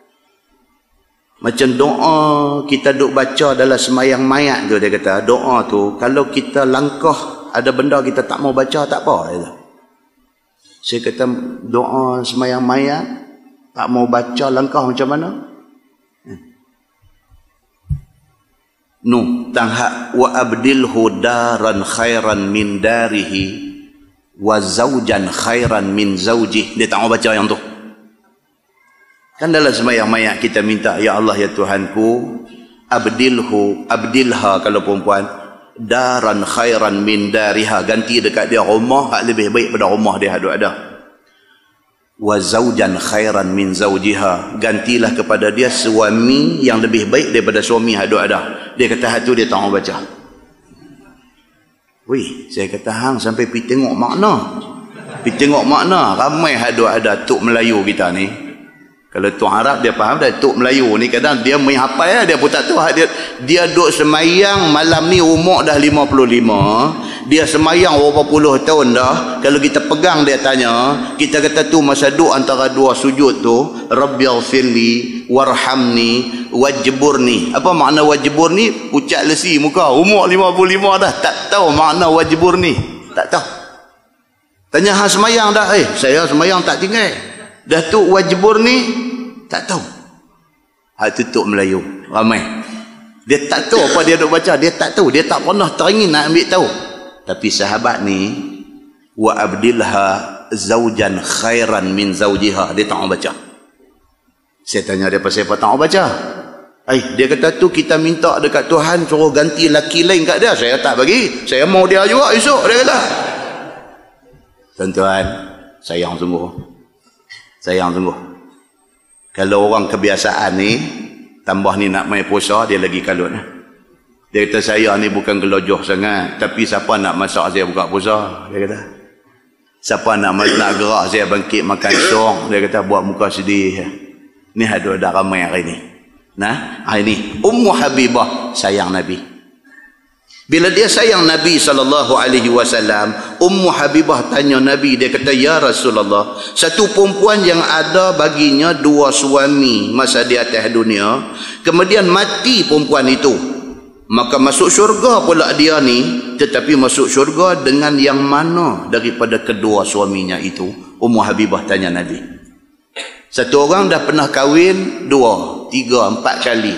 S1: macam doa kita duk baca dalam semayang mayat tu, dia kata doa tu kalau kita langkah ada benda kita tak mau baca tak apa. Saya kata doa semayang mayat tak mau baca langkah macam mana? Tangha wa abdilhu daran khairan min darihi wa zaujan khairan min zaujih. Dia tak mau baca yang tu. Kan dalam sembahyang mayat kita minta, ya Allah ya Tuhanku, abdilha kalau perempuan, daran khairan min dariha, ganti dekat dia rumah hak lebih baik pada rumah dia hak ada. Wa zaujan khairan min zaujiha, gantilah kepada dia suami yang lebih baik daripada suami hak ada. Dia kata hak tu dia tak mau baca. Wih, saya kata hang sampai pergi tengok makna. Pergi tengok makna. Ramai hak ada tok Melayu kita ni. Kalau tok Arab dia faham dah, tok Melayu ni kadang dia main hafal dia pun tak tahu hak dia duk semayang malam ni umur dah 55. Dia semayang berapa puluh tahun dah. Kalau kita pegang dia tanya, kita kata tu masa duk antara dua sujud tu, Rabbighfirli warhamni wajburni. Apa makna wajburni? Pucat lesi muka, umur 55 dah tak tahu makna wajburni. Tak tahu. Tanya hang semayang dah? Saya semayang tak tinggal. Dah tu wajburni tak tahu. Hak tutup Melayu ramai. Dia tak tahu apa dia duk baca, dia tak tahu, dia tak pernah teringin nak ambil tahu. Tapi sahabat ni wa abdilha zaujan khairan min zaujiha, dia tak mau baca. Saya tanya dia pasal apa tak mau baca. Dia kata tu kita minta dekat Tuhan suruh ganti laki lain kat dia. Saya tak bagi, saya mau dia juga esok, dia kata. Tuan-tuan, sayang sungguh. Kalau orang kebiasaan ni tambah ni nak main puasa, dia lagi kalut. Dia kata saya ni bukan gelojoh sangat, tapi siapa nak masak saya buka puasa, dia kata. Siapa nak gerak saya bangkit makan song, dia kata buat muka sedih. Ni ada ramai hari ni. Hari ni Ummu Habibah sayang Nabi. Bila dia sayang Nabi SAW, Ummu Habibah tanya Nabi, dia kata, ya Rasulullah, satu perempuan yang ada baginya dua suami masa di atas dunia, kemudian mati perempuan itu, maka masuk syurga pula dia ni, tetapi masuk syurga dengan yang mana daripada kedua suaminya itu? Ummu Habibah tanya Nabi. Satu orang dah pernah kahwin 2, 3, 4 kali.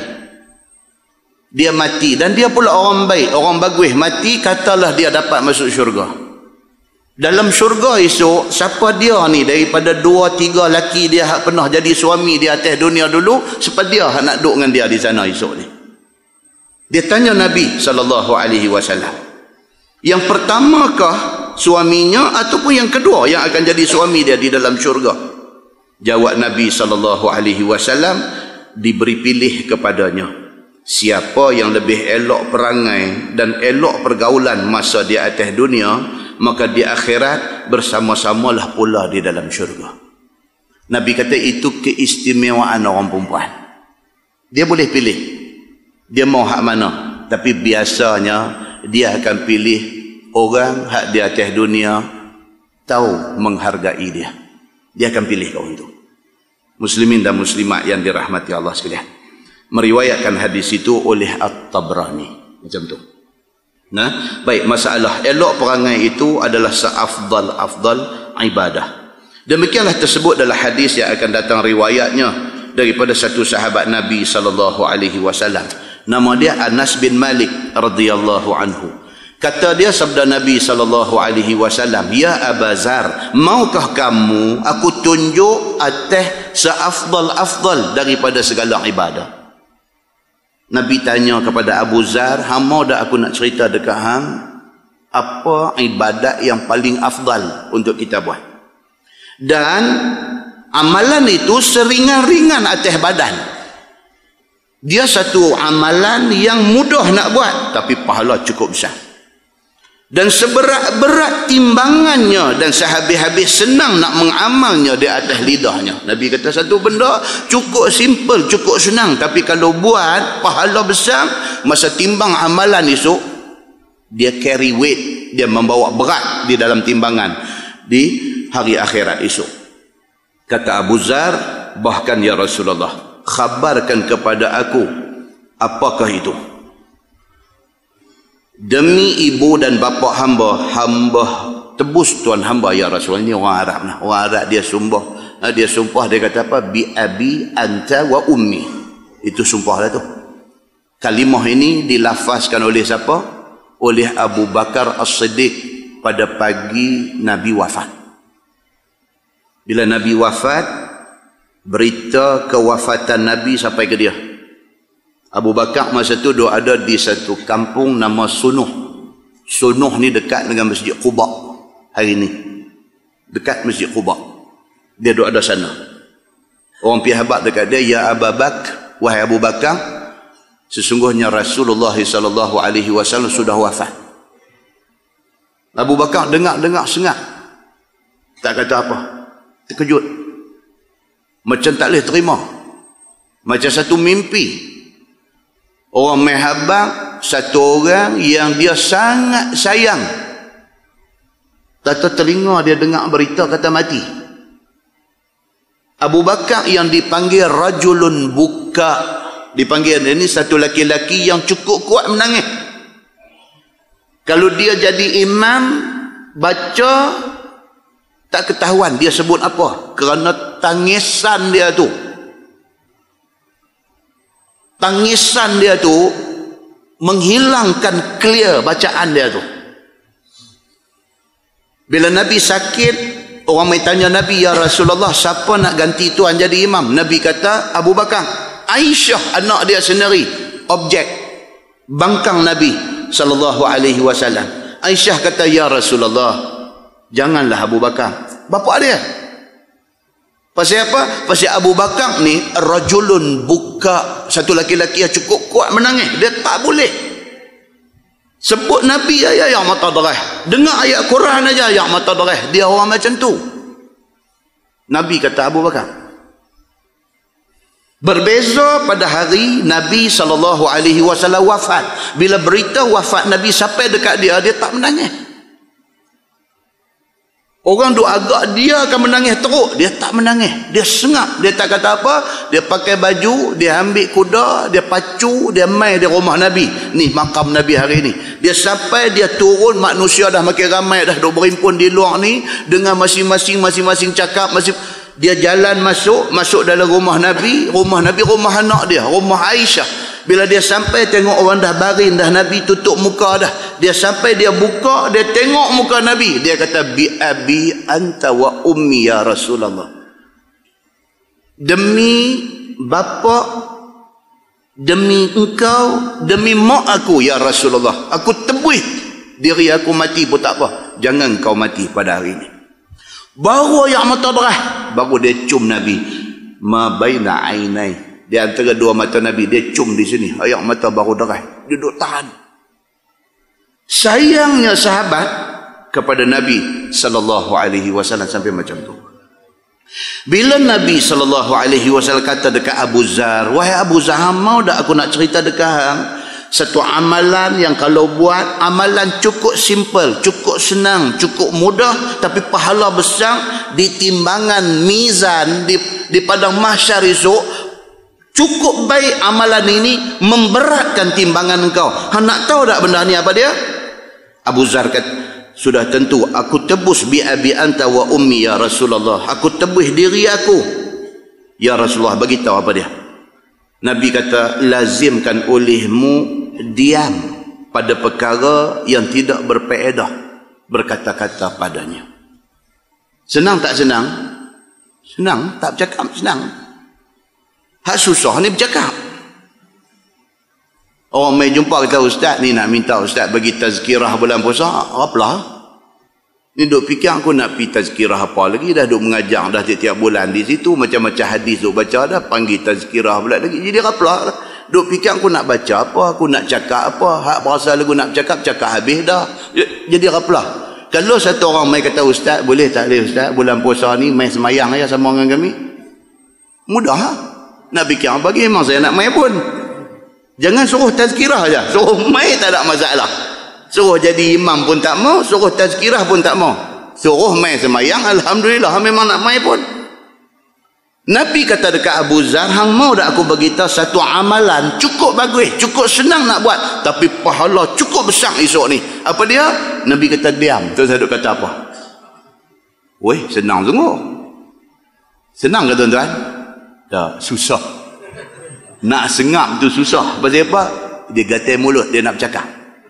S1: Dia mati dan dia pula orang baik, orang bagus, mati, katalah dia dapat masuk syurga. Dalam syurga esok, siapa dia ni daripada 2, 3 laki dia hak pernah jadi suami di atas dunia dulu, siapa dia hak nak duduk dengan dia di sana esok ni? Dia tanya Nabi SAW, yang pertamakah suaminya ataupun yang kedua yang akan jadi suami dia di dalam syurga? Jawab Nabi SAW, diberi pilih kepadanya, siapa yang lebih elok perangai dan elok pergaulan masa di atas dunia, maka di akhirat bersama-samalah pula di dalam syurga. Nabi kata itu keistimewaan orang perempuan. Dia boleh pilih dia mau hak mana, tapi biasanya dia akan pilih orang hak di atas dunia tahu menghargai dia. Dia akan pilih kau itu. Muslimin dan muslimat yang dirahmati Allah sekalian, meriwayatkan hadis itu oleh At-Tabrani macam tu. Baik, masalah elok perangai itu adalah seafdal ibadah. Demikianlah tersebut dalam hadis yang akan datang riwayatnya daripada satu sahabat Nabi SAW. Nama dia Anas bin Malik radhiyallahu anhu. Kata dia, sabda Nabi SAW, ya Aba Zar, maukah kamu aku tunjuk atas seafdal-afdal daripada segala ibadah? Nabi tanya kepada Abu Zar, hang mau dak aku nak cerita dekat hang apa ibadat yang paling afdal untuk kita buat? Dan amalan itu seringan-ringan atas badan. Dia satu amalan yang mudah nak buat, tapi pahala cukup besar. Dan seberat-berat timbangannya dan sehabis-habis senang nak mengamalnya di atas lidahnya. Nabi kata satu benda cukup simple, cukup senang, tapi kalau buat pahala besar, masa timbang amalan esok, dia carry weight, dia membawa berat di dalam timbangan di hari akhirat esok. Kata Abu Zar, bahkan ya Rasulullah, khabarkan kepada aku apakah itu? Demi ibu dan bapa hamba, hamba tebus tuan hamba ya Rasulullah. Ini orang Arab lah. Orang Arab dia sumpah, dia kata apa? Bi abi anta wa ummi. Itu sumpah lah tu. Kalimah ini dilafazkan oleh siapa? Oleh Abu Bakar As-Siddiq pada pagi Nabi wafat. Bila Nabi wafat, berita kewafatan Nabi sampai ke dia. Abu Bakar masa tu dia ada di satu kampung nama Sunuh. Sunuh ni dekat dengan Masjid Quba hari ni. Dekat Masjid Quba. Dia duduk ada sana. Orang pihabat dekat dia, ya Abu Bakar, wahai Abu Bakar, sesungguhnya Rasulullah SAW sudah wafat. Abu Bakar dengar sengak. Tak kata apa. Terkejut. Macam tak boleh terima. Macam satu mimpi. Orang mehabak, satu orang yang dia sangat sayang. Tata telinga dia dengar berita kata mati. Abu Bakar yang dipanggil rajulun buka, dipanggil ini satu laki-laki yang cukup kuat menangis. Kalau dia jadi imam baca, tak ketahuan dia sebut apa, kerana tangisan dia tu. Tangisan dia tu menghilangkan clear bacaan dia tu. Bila Nabi sakit, orang mai tanya Nabi, ya Rasulullah, siapa nak ganti tuan jadi imam? Nabi kata Abu Bakar. Aisyah anak dia sendiri objek bangkang Nabi SAW. Aisyah kata, ya Rasulullah, janganlah Abu Bakar. Bapa dia. Pasal apa? Pasal Abu Bakar ni rajulun buka, satu laki-laki yang cukup kuat menangis. Dia tak boleh sebut Nabi aja yang mata darah, dengar ayat Quran aja yang mata darah. Dia orang macam tu. Nabi kata Abu Bakar. Berbeza pada hari Nabi SAW wafat. Bila berita wafat Nabi sampai dekat dia, dia tak menangis. Orang duk agak dia akan menangis teruk, dia tak menangis. Dia sengak, dia tak kata apa. Dia pakai baju, dia ambil kuda, dia pacu, dia mai di rumah Nabi. Ni makam Nabi hari ni. Dia sampai, dia turun, manusia dah makin ramai dah duk berimpun di luar ni, dengan masing-masing cakap, dia jalan masuk dalam rumah Nabi, rumah anak dia, rumah Aisyah. Bila dia sampai tengok orang dah baring dah, Nabi tutup muka dah. Dia sampai, dia buka, dia tengok muka Nabi. Dia kata, bi abi anta wa ummi ya Rasulullah. Demi bapa, demi engkau, demi mak aku ya Rasulullah. Aku tebus diri aku mati pun tak apa. Jangan kau mati pada hari ini. Baru yang mata darah, baru dia cium Nabi. Ma baina ainai. Di antara dua mata Nabi, dia cium di sini. Ayak mata baru darah. Dia duduk tahan. Sayangnya sahabat kepada Nabi SAW sampai macam tu. Bila Nabi SAW kata dekat Abu Zar, wahai Abu Zar, mau tak aku nak cerita dekat hang satu amalan yang kalau buat, amalan cukup simple, cukup senang, cukup mudah, tapi pahala besar di timbangan mizan di padang mahsyar esok. Cukup baik amalan ini memberatkan timbangan engkau. Hang nak tahu tak benda ni apa dia? Abu Zar kata, sudah tentu aku tebus bi abi anta wa ummi ya Rasulullah. Aku tebus diri aku ya Rasulullah. Bagi tahu apa dia? Nabi kata, lazimkan olehmu diam pada perkara yang tidak berfaedah berkata-kata padanya. Senang tak senang? Senang, tak bercakap senang. Hak susah ni bercakap. Orang mai jumpa kita, ustaz ni nak minta ustaz bagi tazkirah bulan puasa. Apalah? Ni duk fikir aku nak pergi tazkirah apa lagi, dah duk mengajar dah tiap-tiap bulan di situ, macam-macam hadis duk baca dah, panggil tazkirah pula lagi. Jadi apalah? Duk fikir aku nak baca apa, aku nak cakap apa, hak berasa lagu nak cakap habis dah. Jadi apalah? Kalau satu orang mai kata, ustaz boleh tak boleh ustaz bulan puasa ni mai semayang aja sama dengan kami? Mudah lah. Nak fikir apa lagi, memang saya nak mai pun. Jangan suruh tazkirah aja, suruh mai tak ada masalah. Suruh jadi imam pun tak mau, suruh tazkirah pun tak mau. Suruh mai semayang, alhamdulillah memang nak mai pun. Nabi kata dekat Abu Zar, hang mau tak aku beritahu satu amalan cukup bagus, cukup senang nak buat, tapi pahala cukup besar esok ni. Apa dia? Nabi kata diam. Terus saya duk kata apa? Weh, senang sungguh. Senang ke tuan-tuan? Tak, susah. Nak sengap tu susah. Pasal apa? Dia gatal mulut, dia nak bercakap.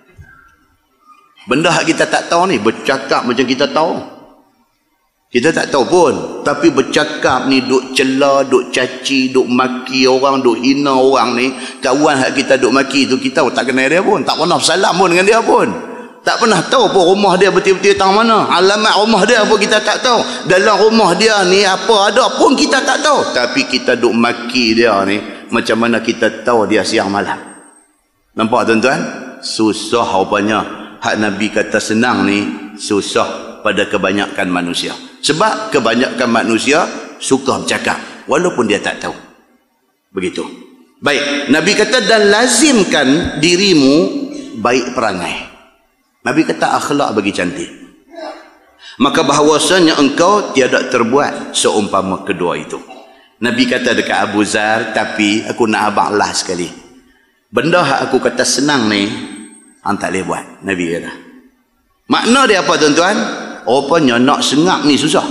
S1: Benda yang kita tak tahu ni, bercakap macam kita tahu. Kita tak tahu pun, tapi bercakap ni duk cela, duk caci, duk maki orang, duk hina orang ni. Kawan hak kita duk maki tu, kita tak kenal dia pun, tak pernah salam pun dengan dia pun. Tak pernah tahu pun rumah dia betul-betul tang mana. Alamat rumah dia pun kita tak tahu. Dalam rumah dia ni apa ada pun kita tak tahu. Tapi kita duk maki dia ni, macam mana kita tahu dia siang malam. Nampak tuan-tuan? Susah rupanya. Hak Nabi kata senang ni, susah pada kebanyakan manusia. Sebab kebanyakan manusia suka bercakap walaupun dia tak tahu. Begitu. Baik, Nabi kata dan lazimkan dirimu baik perangai. Nabi kata akhlak bagi cantik. Maka bahawasanya engkau tiada terbuat seumpama kedua itu. Nabi kata dekat Abu Zar, tapi aku nak abang lah sekali. Benda yang aku kata senang ni, hang tak boleh buat. Nabi kata. Makna dia apa tuan-tuan? Rupanya nak sengap ni susah.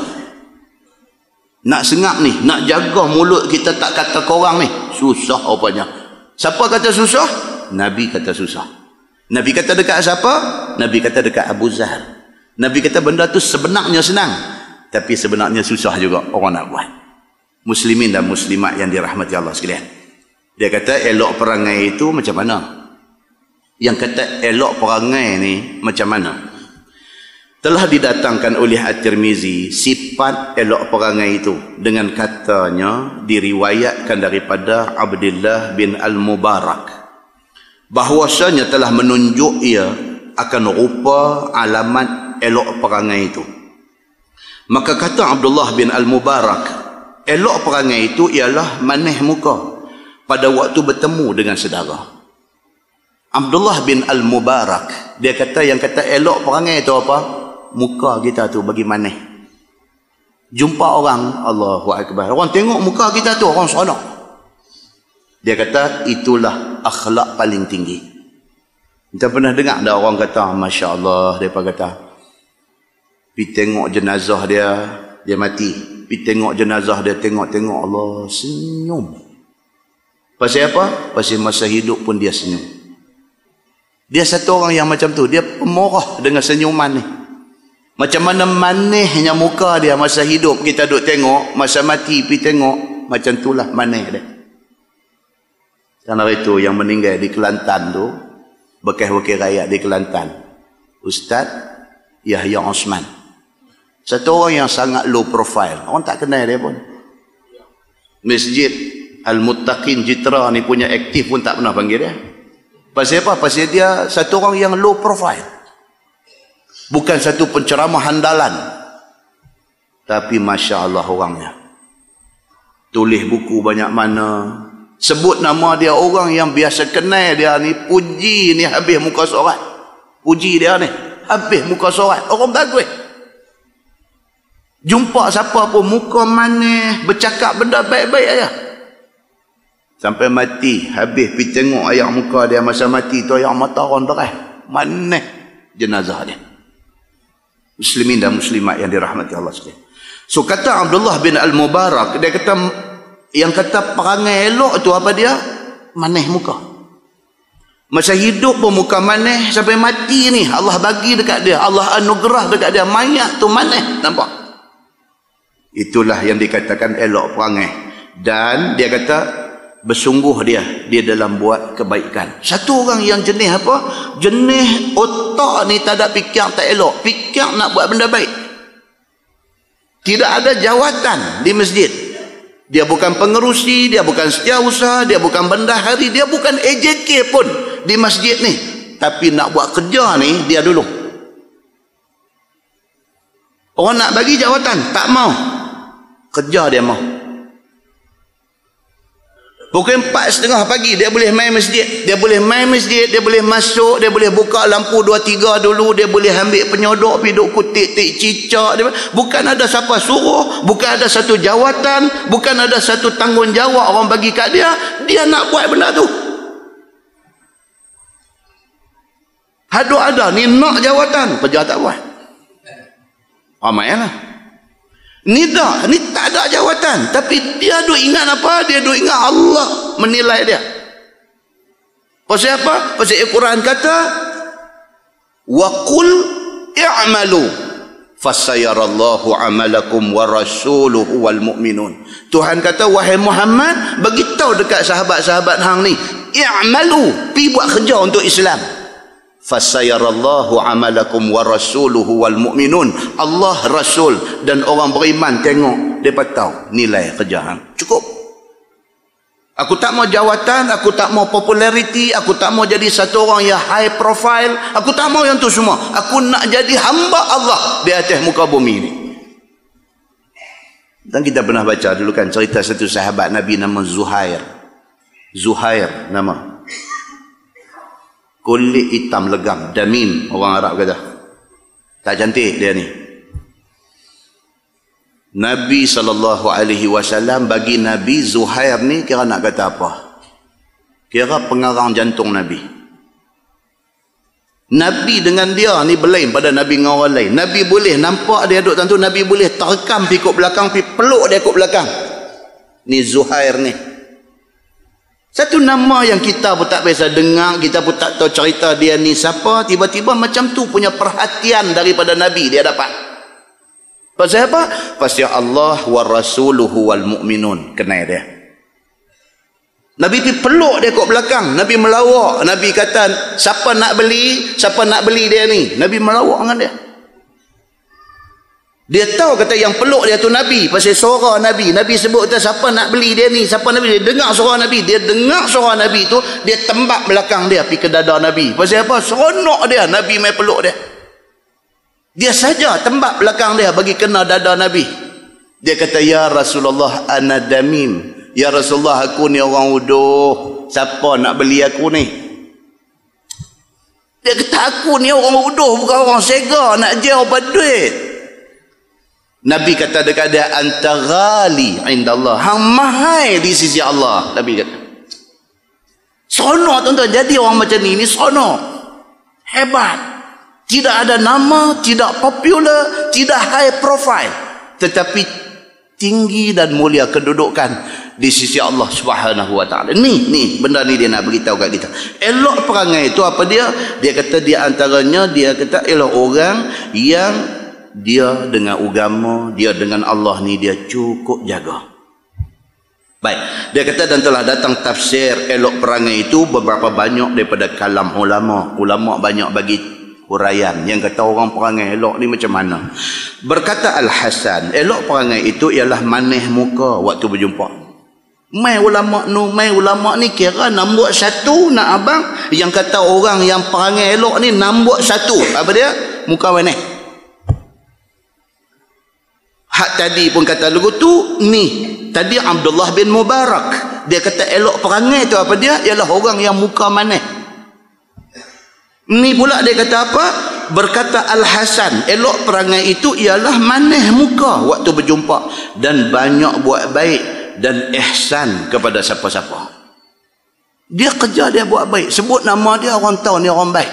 S1: Nak sengap ni, nak jaga mulut kita tak kata korang ni, susah rupanya. Siapa kata susah? Nabi kata susah. Nabi kata dekat siapa? Nabi kata dekat Abu Zar. Nabi kata benda tu sebenarnya senang, tapi sebenarnya susah juga orang nak buat. Muslimin dan muslimat yang dirahmati Allah sekalian. Dia kata elok perangai itu macam mana? Yang kata elok perangai ni macam mana? Telah didatangkan oleh At-Tirmizi sifat elok perangai itu dengan katanya diriwayatkan daripada Abdullah bin Al-Mubarak bahwasanya telah menunjuk ia akan rupa alamat elok perangai itu. Maka kata Abdullah bin Al-Mubarak, elok perangai itu ialah manis muka pada waktu bertemu dengan saudara. Abdullah bin Al-Mubarak dia kata yang kata elok perangai itu apa? Muka kita tu bagi manis. Jumpa orang, Allahu Akbar, orang tengok muka kita tu orang seronok. Dia kata itulah akhlak paling tinggi. Kita pernah dengar ada orang kata Masya Allah, mereka kata pergi tengok jenazah dia, dia mati, pergi tengok jenazah dia, tengok-tengok Allah senyum. Pasal apa? Pasal masa hidup pun dia senyum. Dia satu orang yang macam tu, dia pemorah dengan senyuman ni. Macam mana manisnya muka dia masa hidup kita duk tengok, masa mati pergi tengok, macam itulah manis dia. Karena itu yang meninggal di Kelantan tu, bekas wakil rakyat di Kelantan, Ustaz Yahya Osman. Satu orang yang sangat low profile, orang tak kenal dia pun. Masjid Al-Muttaqin Jitra ni punya aktif pun tak pernah panggil dia. Pasal apa? Pasal dia satu orang yang low profile. Bukan satu penceramah handalan, tapi Masya Allah orangnya. Tulis buku banyak mana, sebut nama dia, orang yang biasa kenal dia ni, puji ni habis muka surat. Puji dia ni habis muka surat, orang bagus. Jumpa siapa pun muka manis, bercakap benda baik-baik aja. Sampai mati, habis pergi tengok air muka dia masa mati tu, air mata orang deras, manis jenazah dia. Muslimin dan muslimat yang dirahmati Allah sekalian. So kata Abdullah bin Al-Mubarak, dia kata yang kata perangai elok tu apa dia? Manis muka. Masa hidup pun muka maneh, sampai mati ni Allah bagi dekat dia, Allah anugerah dekat dia, mayat tu maneh, nampak? Itulah yang dikatakan elok perangai. Dan dia kata bersungguh dia dalam buat kebaikan. Satu orang yang jenis apa? Jenis otak ni tak ada fikir tak elok, fikir nak buat benda baik. Tidak ada jawatan di masjid. Dia bukan pengerusi, dia bukan setiausaha, dia bukan bendahari, dia bukan AJK pun di masjid ni. Tapi nak buat kerja ni, dia dulu. Orang nak bagi jawatan, tak mau. Kerja dia mau. Pukul 4:30 pagi, dia boleh main masjid. Dia boleh main masjid, dia boleh masuk, dia boleh buka lampu 2-3 dulu, dia boleh ambil penyodok, piduk kutik, cicak. Bukan ada siapa suruh, bukan ada satu jawatan, bukan ada satu tanggungjawab orang bagi kat dia. Dia nak buat benda tu. Haduk ada, ni nak jawatan, kerja tak buat. Ramai lah. Ni tak ada jawatan, tapi dia duk ingat apa? Dia duk ingat Allah menilai dia. Pasal apa? Pasal Al-Quran kata wa qul i'malu fasayarallahu amalakum wa rasuluhu wal mu'minun. Tuhan kata, wahai Muhammad, bagi tahu dekat sahabat-sahabat hang ni, i'malu, pi buat kerja untuk Islam. Fasayarallahu amalakum wa rasuluhu wal mu'minun. Allah, Rasul dan orang beriman tengok, depa tahu nilai kerja hang. Cukup. Aku tak mau jawatan, aku tak mau populariti, aku tak mau jadi satu orang yang high profile, aku tak mau yang tu semua. Aku nak jadi hamba Allah di atas muka bumi ni. Dan kita pernah baca dulu kan cerita satu sahabat Nabi nama Zuhair. Zuhair nama. Kulit hitam legam, damim orang Arab kata. Tak cantik dia ni. Nabi SAW bagi Nabi Zuhair ni kira nak kata apa? Kira pengarang jantung Nabi. Nabi dengan dia ni berlain pada Nabi dengan orang lain. Nabi boleh nampak dia duduk tentu, Nabi boleh terkam pergi kat belakang, pergi peluk dia kat belakang. Ni Zuhair ni. Satu nama yang kita pun tak biasa dengar, kita pun tak tahu cerita dia ni siapa, tiba-tiba macam tu punya perhatian daripada Nabi dia dapat. Pasal apa? Pasal Allah wa rasuluhu wal mu'minun. Kenal dia. Nabi pergi peluk dia kat belakang, Nabi melawak, Nabi kata, siapa nak beli dia ni? Nabi melawak dengan dia. Dia tahu kata yang peluk dia tu Nabi, pasal suara Nabi. Nabi sebut kata siapa nak beli dia ni, siapa nak beli. Dia dengar suara Nabi, dia dengar suara Nabi tu, dia tembak belakang dia pergi ke dada Nabi. Pasal apa? Seronok dia Nabi main peluk dia. Dia saja tembak belakang dia bagi kena dada Nabi. Dia kata, ya Rasulullah ana damim. Ya Rasulullah, aku ni orang uduh. Siapa nak beli aku ni? Dia kata, aku ni orang uduh, bukan orang sega nak jual apa duit. Nabi kata dekat dia, anta ghali indallah, hang mahal di sisi Allah. Nabi kata, seronok tuan-tuan jadi orang macam ni seronok, hebat, tidak ada nama, tidak popular, tidak high profile, tetapi tinggi dan mulia kedudukan di sisi Allah Subhanahu wa taala. Ni benda ni dia nak beritahu kat kita. Elok perangai itu apa dia? Dia kata di antaranya, dia kata elok orang yang dia dengan agama, dia dengan Allah ni dia cukup jaga. Baik, dia kata dan telah datang tafsir elok perangai itu beberapa banyak daripada kalam ulama. Ulama banyak bagi huraian yang kata orang perangai elok ni macam mana. Berkata Al-Hasan, elok perangai itu ialah manis muka waktu berjumpa. Mai ulama ni kira nak buat satu, nak abang yang kata orang yang perangai elok ni nak buat satu. Apa dia? Muka manis. Hak tadi pun kata lagu tu ni. Tadi Abdullah bin Mubarak, dia kata elok perangai tu apa dia? Ialah orang yang muka manis. Ni pula dia kata apa? Berkata Al-Hasan, elok perangai itu ialah manis muka waktu berjumpa dan banyak buat baik dan ihsan kepada siapa-siapa. Dia kerja dia buat baik, sebut nama dia orang tahu ni orang baik.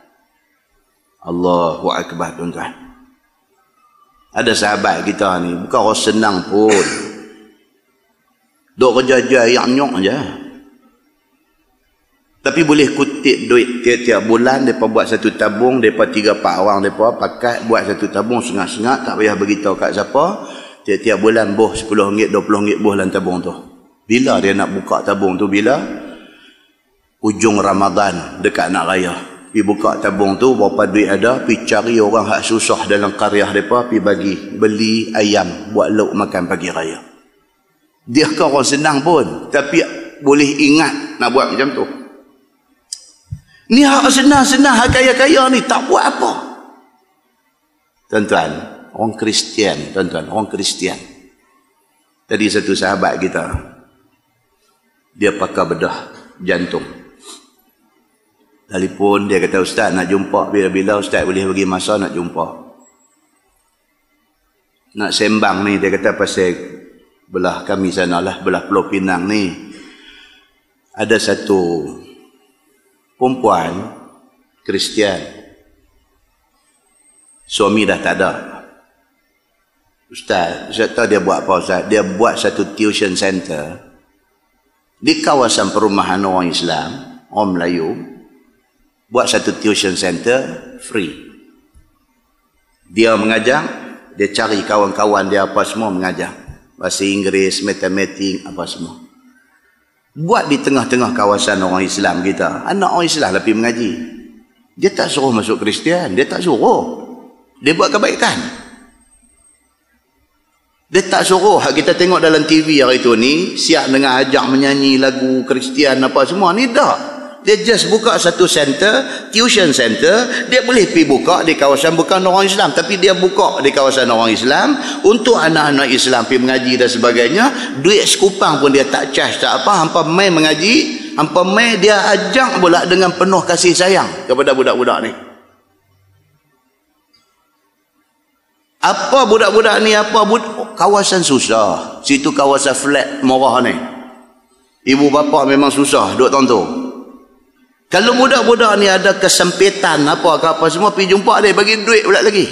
S1: Allahu akbar tuan-tuan. Ada sahabat kita ni bukan orang senang pun. Duk kerja-kerja yang nyok je. Tapi boleh kutip duit tiap-tiap bulan, mereka buat satu tabung, mereka 3-4 orang mereka pakai buat satu tabung sengak-sengak, tak payah beritahu kat siapa. Tiap-tiap bulan boh RM10, RM20 boh dalam tabung tu. Bila dia nak buka tabung tu? Bila ujung Ramadan dekat nak raya. Pergi buka tabung tu, berapa duit ada, pergi cari orang hak susah dalam qaryah mereka, pergi bagi, beli ayam buat lauk makan pagi raya. Dia kan orang senang pun, tapi boleh ingat nak buat macam tu. Ni hak senang-senang, hak kaya-kaya ni tak buat apa. Tuan-tuan, orang Kristian, tuan-tuan, orang Kristian. Tadi satu sahabat kita, dia pakai bedah jantung. Telefon, dia kata, Ustaz nak jumpa bila-bila, Ustaz boleh bagi masa nak jumpa. Nak sembang ni, dia kata pasal belah kami sana lah, belah Pulau Pinang ni. Ada satu perempuan Kristian, suami dah tak ada. Ustaz tahu dia buat apa Ustaz? Dia buat satu tuition center di kawasan perumahan orang Islam, orang Melayu. Buat satu tuition center free. Dia mengajar, dia cari kawan-kawan dia apa semua mengajar. Bahasa Inggeris, matematik, apa semua. Buat di tengah-tengah kawasan orang Islam kita. Anak orang Islam lah pergi mengaji. Dia tak suruh masuk Kristian. Dia tak suruh. Dia buat kebaikan. Dia tak suruh. Kita tengok dalam TV hari tu ni, siap dengan ajak menyanyi lagu Kristian apa semua. Ni tak. Dia just buka satu center, tuition center. Dia boleh pergi buka di kawasan bukan orang Islam, tapi dia buka di kawasan orang Islam untuk anak-anak Islam pergi mengaji dan sebagainya. Duit sekupang pun dia tak charge, tak apa. Hampa mai mengaji, hampa mai dia ajak pula dengan penuh kasih sayang kepada budak-budak ni. Apa budak-budak ni, apa kawasan susah. Situ kawasan flat murah ni. Ibu bapa memang susah duk tahun tu. Kalau budak-budak ni ada kesempitan apa ke apa semua, pergi jumpa dia, bagi duit pula lagi.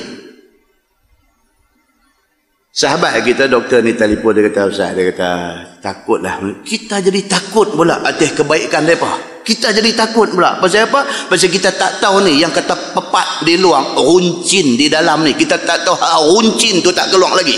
S1: Sahabat kita doktor ni telefon, dia kata, Ustaz, dia kata takutlah. Kita jadi takut pula atas kebaikan mereka. Kita jadi takut pula. Pasal apa? Pasal kita tak tahu ni yang kata pepat di luar, runcin di dalam ni. Kita tak tahu runcin tu tak keluar lagi.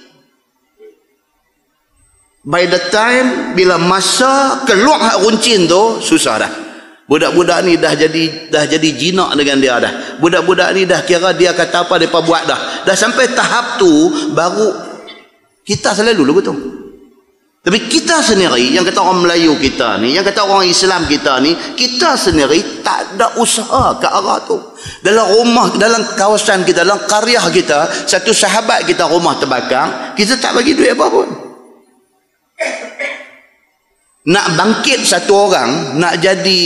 S1: By the time bila masa keluar runcin tu, susah dah. Budak-budak ni dah jadi jinak dengan dia dah. Budak-budak ni dah kira dia kata apa mereka buat dah. Dah sampai tahap tu baru kita selalu lagu tu. Tapi kita sendiri, yang kata orang Melayu kita ni, yang kata orang Islam kita ni, kita sendiri tak ada usaha ke arah tu. Dalam rumah, dalam kawasan kita, dalam qaryah kita, satu sahabat kita rumah terbakar, kita tak bagi duit apa pun. Nak bangkit satu orang, nak jadi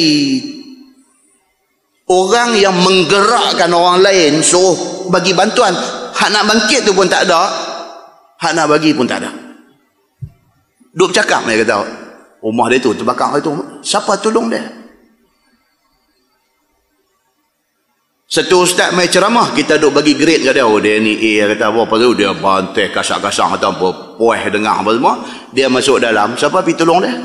S1: orang yang menggerakkan orang lain, suruh bagi bantuan, hak nak bangkit tu pun tak ada, hak nak bagi pun tak ada. Duk cakap dia kata, rumah dia tu terbakar itu, siapa tolong dia? Satu ustaz mai ceramah, kita duk bagi grade kat dia. Oh dia ni A, kata apa tu, dia bantai kasar-kasar atau apa, puas dengar apa semua. Dia masuk dalam, siapa pergi tolong dia?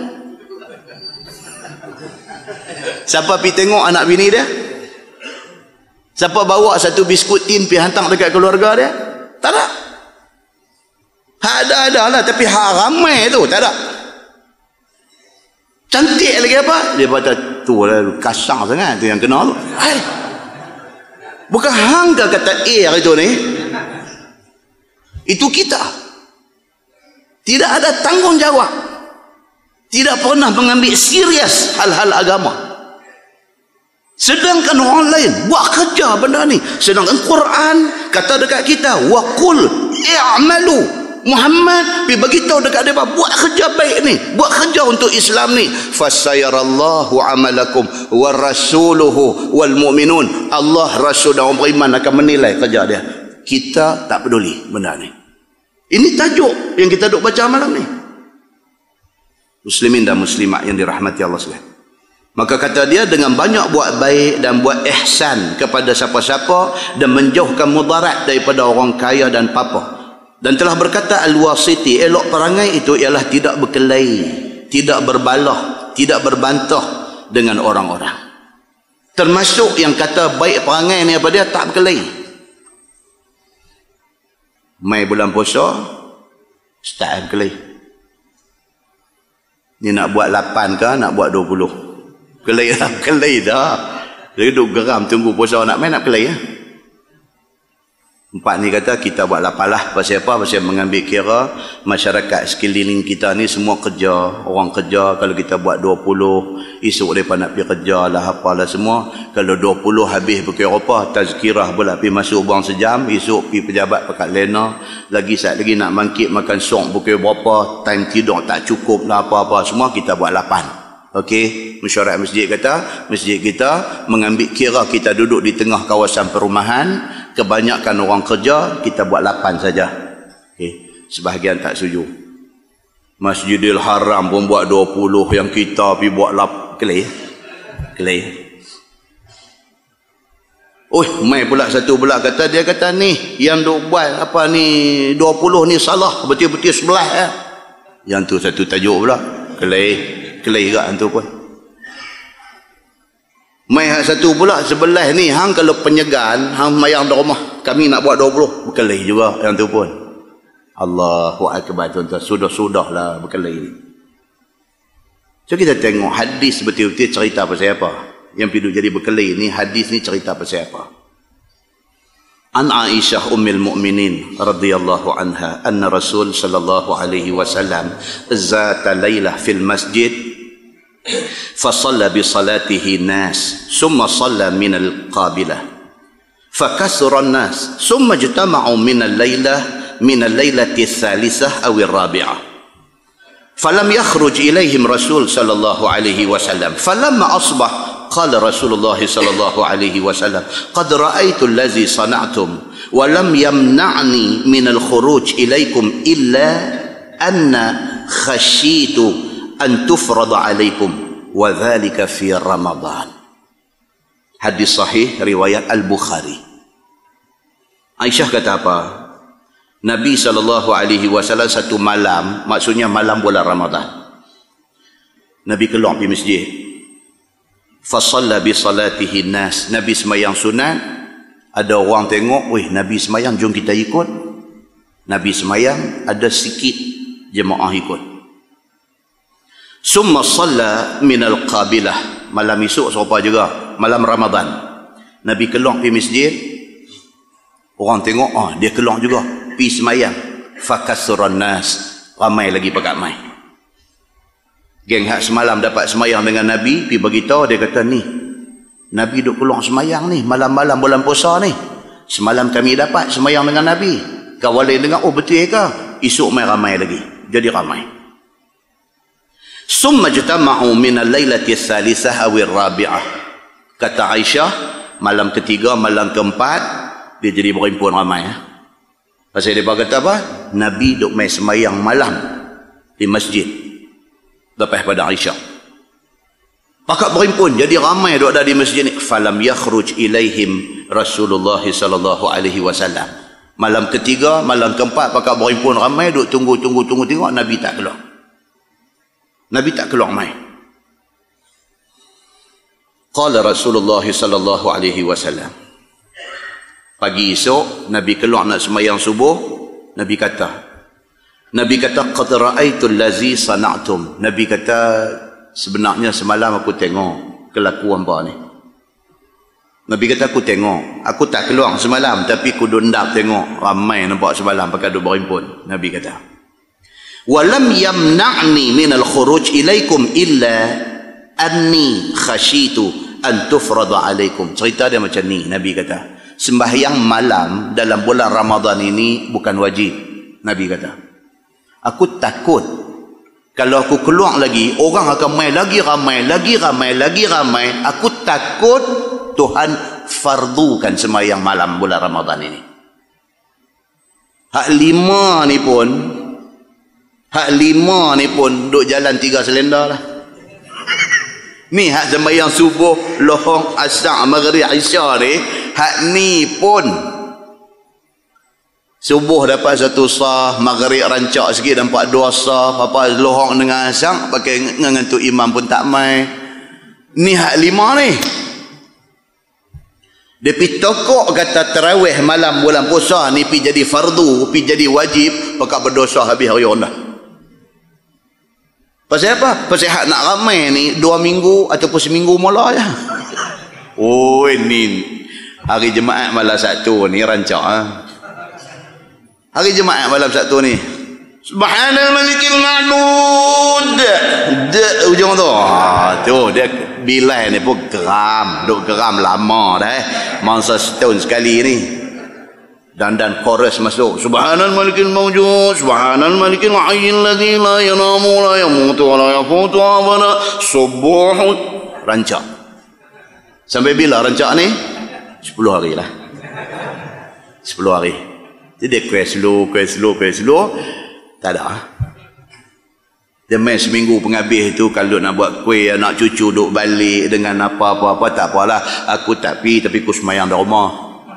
S1: Siapa pergi tengok anak bini dia? Siapa bawa satu biskut tin pergi hantar dekat keluarga dia? Tak ada. Ada lah, tapi ramai tu tak ada. Cantik lagi apa? Dia kata tu lah, kasar sangat tu yang kena tu. Hai. Bukan hang kata A itu ni. Itu kita. Tidak ada tanggungjawab. Tidak pernah mengambil serius hal-hal agama. Sedangkan orang lain buat kerja benda ni. Sedangkan Quran kata dekat kita, wa qul i'malu. Muhammad pergi beritahu dekat dia, buat kerja baik ni, buat kerja untuk Islam ni. Fasayarallahu amalakum wa rasuluhu wal mu'minun. Allah, Rasul dan orang beriman akan menilai kerja dia. Kita tak peduli benda ni. Ini tajuk yang kita duk baca malam ni. Muslimin dan muslimat yang dirahmati Allah sekalian. Maka kata dia, dengan banyak buat baik dan buat ihsan kepada siapa-siapa dan menjauhkan mudarat daripada orang kaya dan papa. Dan telah berkata Al-Wasiti, elok perangai itu ialah tidak berkelahi, tidak berbalah, tidak berbantah, dengan orang-orang. Termasuk yang kata baik perangai ni apa dia, tak berkelahi. Mai bulan puasa start berkelahi. Ni nak buat 8 ke nak buat 20? Berkelahi dah. Dia duduk geram tunggu puasa nak main, nak berkelahi lah. 4 ni kata kita buat 8 lah. Pasal apa? Pasal mengambil kira masyarakat sekeliling kita ni semua kerja. Orang kerja, kalau kita buat 20, esok mereka nak pergi kerja lah, apalah semua. Kalau 20 habis pergi apa, tazkirah pula pergi masuk buang sejam, esok pergi pejabat pekat lena, lagi saat lagi nak bangkit makan sok pukul berapa, time tidur tak cukup lah, apa-apa semua, kita buat 8. Okey, mesyuarat masjid kata, masjid kita mengambil kira kita duduk di tengah kawasan perumahan, kebanyakan orang kerja, kita buat 8 saja. Okey, sebahagian tak setuju. Masjidil Haram pun buat 20, yang kita pergi buat 8. Kelih. Mai pula satu pula kata, dia kata ni yang duk buat apa ni 20 ni salah, betul-betul sebelah ya. Yang tu satu tajuk pula, kelih kat hantu pun. Mai satu pula sebelah ni, hang kalau penyegan, hang mayang di rumah, kami nak buat 20, berkelahi juga yang tu pun. Allahu Akbar tuan-tuan, sudah-sudahlah berkelahi ni. So kita tengok hadis betul-betul cerita pasal apa. Yang perlu jadi berkelahi ni, hadis ni cerita pasal apa. An Aisyah ummul mukminin radhiyallahu anha anna Rasul sallallahu alaihi wasallam zata lailah fil masjid فصلى بصلاته الناس ثم صلى من القابلة فكثر الناس ثم اجتمعوا من الليلة الثالثة أو الرابعة فلم يخرج إليهم رسول صلى الله عليه وسلم فلما أصبح قال رسول الله صلى الله عليه وسلم قد رأيت الذي صنعتم ولم يمنعني من الخروج إليكم إلا أن خشيت أن تفرض عليكم وذلك في رمضان. Hadis sahih riwayat Al-Bukhari. Aisyah kata apa? Nabi SAW satu malam, maksudnya malam bulan Ramadan, Nabi keluar pergi masjid. Fasalla bi salatihi nas. Nabi semayang sunat. Ada orang tengok, Nabi semayang, jom kita ikut. Nabi semayang, ada sikit jemaah ikut. Summa salla minal qabilah. Malam esok serupa juga, malam Ramadan. Nabi keluar pergi masjid. Orang tengok, dia keluar juga pergi semayang. Fakasuran nas. Ramai lagi pakat mai. Geng hak semalam dapat semayang dengan Nabi, pergi beritahu, dia kata ni, Nabi duk keluar semayang ni, malam-malam bulan puasa ni. Semalam kami dapat semayang dengan Nabi. Kawan lain dengar, betul ke? Esok mai ramai lagi. Jadi ramai. Summa jtama'u min al-lailati ats-tsalitsah aw ar-rabi'ah. Kata Aisyah, malam ketiga, malam keempat, dia jadi berhimpun ramai. Pasal dia kata apa? Nabi duk mai semayang malam di masjid lepas pada Aisyah. Pakat berhimpun, jadi ramai duk ada di masjid ni. Falam yakhruj ilaihim Rasulullah sallallahu alaihi wasallam. Malam ketiga, malam keempat, pakat berhimpun ramai, duk tunggu tengok Nabi tak keluar. Nabi tak keluar mai. Qala Rasulullah sallallahu alaihi wasallam. Pagi esok Nabi keluar nak sembahyang subuh, Nabi kata qad ra'aitu allazi sana'tum. Nabi kata sebenarnya semalam aku tengok kelakuan hangpa ni. Nabi kata aku tengok, aku tak keluar semalam tapi aku dendap tengok ramai nampak semalam pakai duk berhimpun. Nabi kata walam yamna'ni minal khuruj ilaikum illa anni khashitu an tufrada alaikum. Cerita dia macam ni. Nabi kata sembahyang malam dalam bulan Ramadan ini bukan wajib. Nabi kata aku takut kalau aku keluar lagi, orang akan mai lagi ramai. Aku takut Tuhan fardukan sembahyang malam bulan Ramadan ini. Hak lima ni pun duk jalan 3 selendar lah. Ni hak sembahyang subuh, lohong, asar, maghrib, isya ni, hak ni pun subuh dapat 1 sah, maghrib rancak sikit dapat 2 sah, apa lohong dengan asar pakai ngantuk imam pun tak mai. Ni hak 5 ni. Dia pergi tokok kata tarawih malam bulan puasa ni pergi jadi fardu, pergi jadi wajib, pakak berdosa habis hari dah. Pasal apa? Pasal hak nak ramai ni 2 minggu ataupun seminggu mula je. Oh ni hari Jumaat malam Sabtu ni rancak Hari Jumaat malam Sabtu ni. Subhanal malikil ma'bud. Ujung tu. Tu dia bilai ni pun geram, duk geram lama dah masa setahun sekali ni. Dan chorus masuk. Subhanal malikil mawjud, subhanal malikil hayyil ladzi la yanamu la yamutu wa la yafutu abada. Subuhun rancak. Sampai bila rancak ni? 10 hari lah. 10 hari. Jadi kuih slow. Tak ada. Dia main seminggu penghabis tu, kalau nak buat kuih anak cucu duk balik dengan apa-apa tak apalah. Aku tak pi tapi aku semayang di rumah.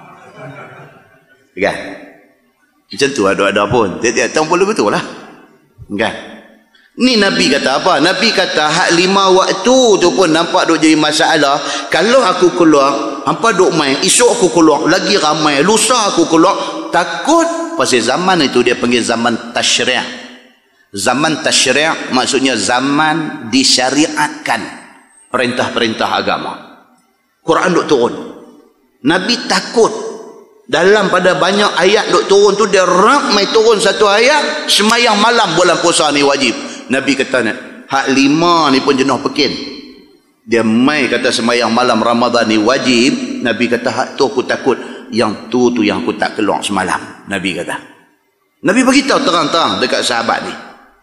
S1: Kan? Macam tu ada pun. Tiap-tiap tahun boleh betul lah. Kan? Ni Nabi kata apa? Nabi kata hak 5 waktu tu pun nampak duk jadi masalah. Kalau aku keluar, hampa duk main, esok aku keluar, lagi ramai, lusa aku keluar, takut pasal zaman itu dia panggil zaman tasyri'. Zaman tasyri' maksudnya zaman disyariatkan perintah-perintah agama. Quran duk turun. Nabi takut dalam pada banyak ayat duk turun tu dia ramai turun satu ayat semayang malam bulan puasa ni wajib. Nabi kata hak 5 ni pun jenuh pekin. Dia mai kata semayang malam Ramadan ni wajib. Nabi kata hak tu aku takut, yang tu yang aku tak keluar semalam. Nabi kata. Nabi beritahu terang-terang dekat sahabat ni.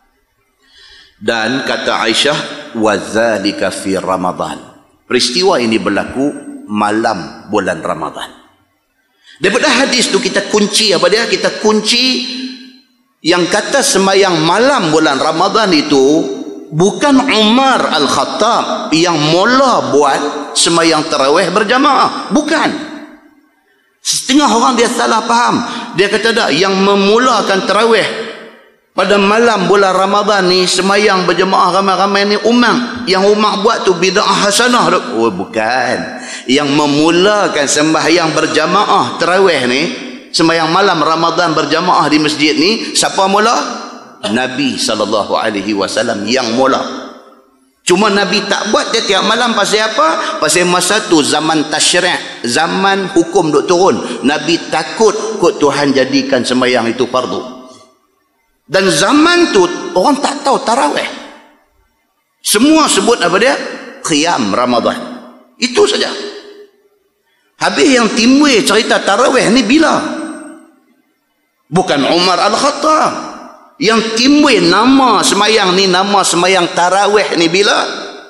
S1: Dan kata Aisyah, wazalika fi Ramadan. Peristiwa ini berlaku malam bulan Ramadan. Daripada hadis tu kita kunci apa dia? Kita kunci yang kata semayang malam bulan Ramadan itu bukan Umar Al-Khattab yang mula buat semayang tarawih berjamaah. Bukan. Setengah orang dia salah faham. Dia kata tak, yang memulakan tarawih pada malam bulan Ramadan ni semayang berjamaah ramai-ramai ni Umar. Yang Umar buat tu bid'ah hasanah. Oh bukan. Yang memulakan sembahyang berjamaah tarawih ni, semayang malam Ramadan berjamaah di masjid ni, siapa mula? Nabi SAW yang mula. Cuma Nabi tak buat dia tiap malam pasal apa? Pasal masa tu zaman tasyri', zaman hukum duk turun. Nabi takut kot Tuhan jadikan sembahyang itu fardu. Dan zaman tu orang tak tahu tarawih. Semua sebut apa dia? Qiyam Ramadan. Itu saja. Habis yang timbul cerita tarawih ni bila? Bukan Umar Al-Khattab. Yang timbul nama semayang ni, nama semayang tarawih ni bila?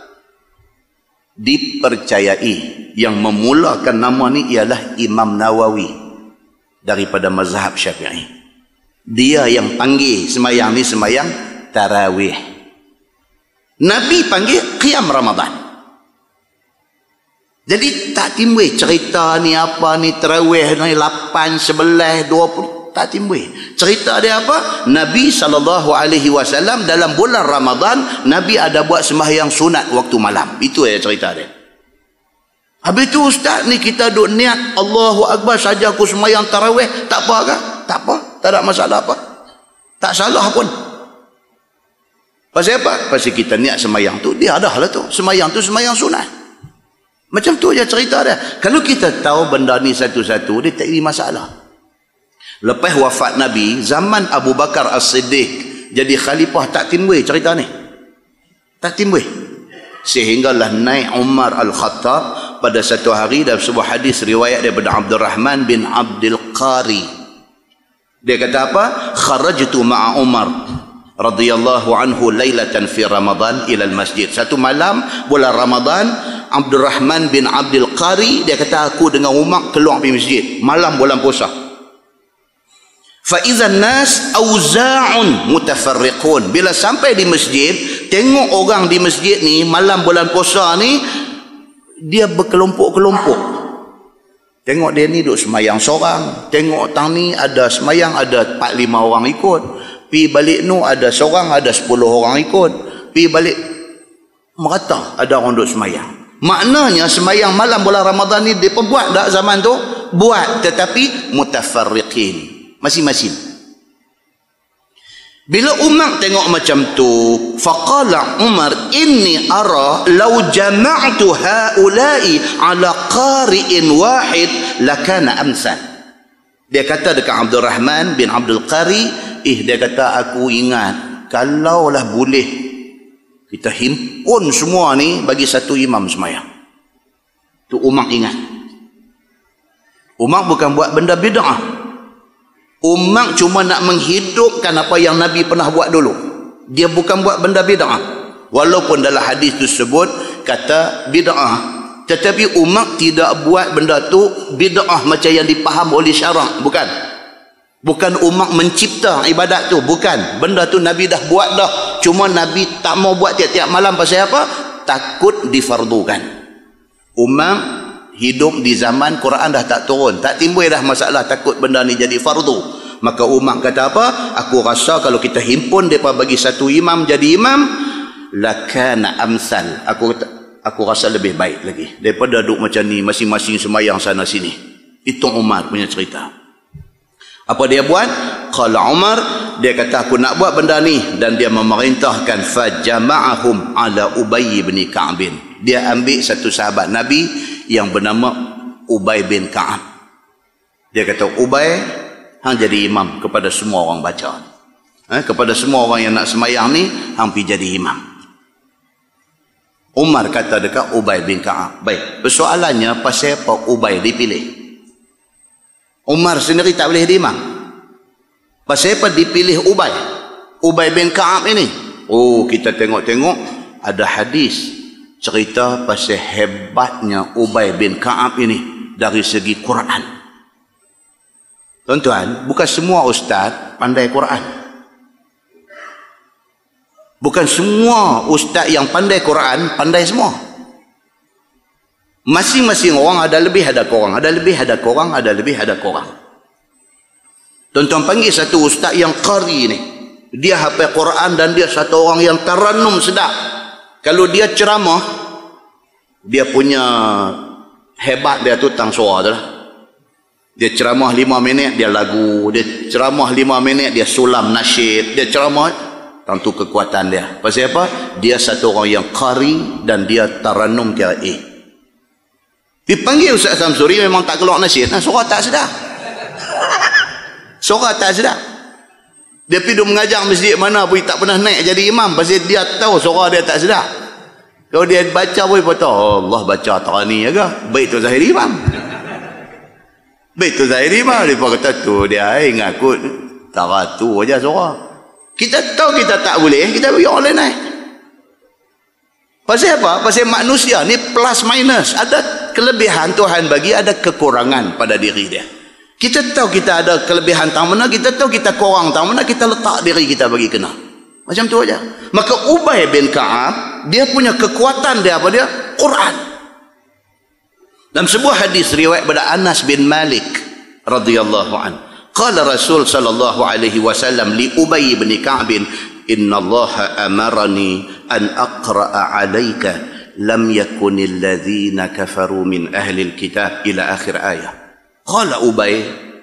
S1: Dipercayai yang memulakan nama ni ialah Imam Nawawi daripada mazhab Syafi'i. Dia yang panggil semayang ni semayang tarawih. Nabi panggil qiyam Ramadan. Jadi tak timbul cerita ni apa ni tarawih ni 8, 11, 20. Tak timbul. Cerita dia apa? Nabi SAW dalam bulan Ramadan, Nabi ada buat sembahyang sunat waktu malam. Itu ya cerita dia. Habis tu ustaz ni kita duk niat Allahu Akbar saja aku sembahyang tarawih, tak apa ke? Tak apa. Tak ada masalah apa. Tak salah pun. Pasal apa? Pasal kita niat sembahyang tu, dia dah lah tu. Sembahyang tu sembahyang sunat. Macam tu je cerita dia. Kalau kita tahu benda ni satu-satu, dia tak ada masalah. Lepas wafat Nabi, zaman Abu Bakar As-Siddiq jadi khalifah, tak timbul cerita ni. Tak timbul. Sehinggalah naik Umar Al-Khattab pada satu hari dalam sebuah hadis riwayat daripada Abdurrahman bin Abdul Qari. Dia kata apa? Kharajtu ma'a Umar radhiyallahu anhu lailatan fi Ramadan ila al-masjid. Satu malam bulan Ramadan, Abdurrahman bin Abdul Qari dia kata aku dengan Umar keluar pergi masjid malam bulan puasa. Fa'izan nas auza'un mutafarriqun. Bila sampai di masjid, tengok orang di masjid ni malam bulan puasa ni dia berkelompok-kelompok. Tengok dia ni duduk semayang seorang, tengok tang ni ada semayang ada 4-5 orang ikut, pi balik nu ada seorang ada 10 orang ikut, pi balik merata ada orang duduk semayang. Maknanya sembahyang malam bulan Ramadan ni dia buat tak zaman tu? Buat, tetapi mutafarriqin, masing-masing. Bila Umar tengok macam tu, faqala Umar inni ara law jama'tu haula'i ala qari'in wahid lakana amsal. Dia kata dekat Abdul Rahman bin Abdul Qari, dia kata aku ingat kalaulah boleh kita himpun semua ni bagi satu imam sembahyang. Tu Umar ingat. Umar bukan buat benda bid'ah. Umar cuma nak menghidupkan apa yang Nabi pernah buat dulu. Dia bukan buat benda bid'ah. Walaupun dalam hadis tersebut kata bid'ah, tetapi Umar tidak buat benda tu bid'ah macam yang dipaham oleh syarak. Bukan Umar mencipta ibadat tu, bukan. Benda tu Nabi dah buat dah. Cuma Nabi tak mau buat tiap-tiap malam pasal apa? Takut difardukan. Umar hidup di zaman Quran dah tak turun, tak timbul dah masalah takut benda ni jadi fardu. Maka Umar kata apa? Aku rasa kalau kita himpun depa bagi satu imam jadi imam, lakana amsal. Aku rasa lebih baik lagi daripada duduk macam ni masing-masing sembahyang sana sini. Itu Umar punya cerita. Apa dia buat? Qala Umar, dia kata aku nak buat benda ni, dan dia memerintahkan fajama'ahum ala Ubay bin Ka'ab. Dia ambil satu sahabat Nabi yang bernama Ubay bin Ka'ab. Dia kata Ubay hang jadi imam kepada semua orang baca. Kepada semua orang yang nak sembahyang ni hang pergi jadi imam. Umar kata dekat Ubay bin Ka'ab. Baik, persoalannya pasal apa Ubay dipilih? Umar sendiri tak boleh jadi imam. Pasal apa dipilih Ubay? Ubay bin Ka'ab ini. Oh, kita tengok-tengok ada hadis cerita pasal hebatnya Ubay bin Ka'ab ini dari segi Quran. Tuan-tuan, bukan semua ustaz pandai Quran. Bukan semua ustaz yang pandai Quran pandai semua. Masing-masing orang ada lebih, ada kurang, ada lebih, ada kurang, ada lebih, ada kurang. Tuan-tuan panggil satu ustaz yang qari ni, dia hafal Quran dan dia satu orang yang tarannum sedap. Kalau dia ceramah, dia punya hebat dia tu tang suara tu lah. Dia ceramah 5 minit dia lagu, dia ceramah 5 minit dia sulam nasyid, dia ceramah, tentu kekuatan dia. Pasal apa? Dia satu orang yang qari dan dia tarannum qira'i. Dipanggil Ustaz Samsuri memang tak keluar nasyid. Suara tak sedap. Suara tak sedap. Dia pergi mengajar masjid mana pun tak pernah naik jadi imam. Pasal dia tahu suara dia tak sedap. Kalau dia baca pun tahu Allah baca Tarani ke? Baik tu Zahir imam. Baik tu Zahir imam. Dia kata tu dia ingat aku taratu aja suara. Kita tahu kita tak boleh, kita bagi orang lain naik. Pasal apa? Pasal manusia ni plus minus. Ada kelebihan Tuhan bagi, ada kekurangan pada diri dia. Kita tahu kita ada kelebihan tang mana, kita tahu kita kurang tang mana, kita letak diri kita bagi kena. Macam tu aja. Maka Ubay bin Ka'ab, dia punya kekuatan dia apa dia? Quran. Dalam sebuah hadis riwayat pada Anas bin Malik radhiyallahu an, qala Rasul sallallahu alaihi wasallam li Ubay bin Ka'ab, inna Allah amarani an aqra'a alayka lam yakunil ladzina kafaru min ahli alkitab ila akhir ayah. Qala Ubay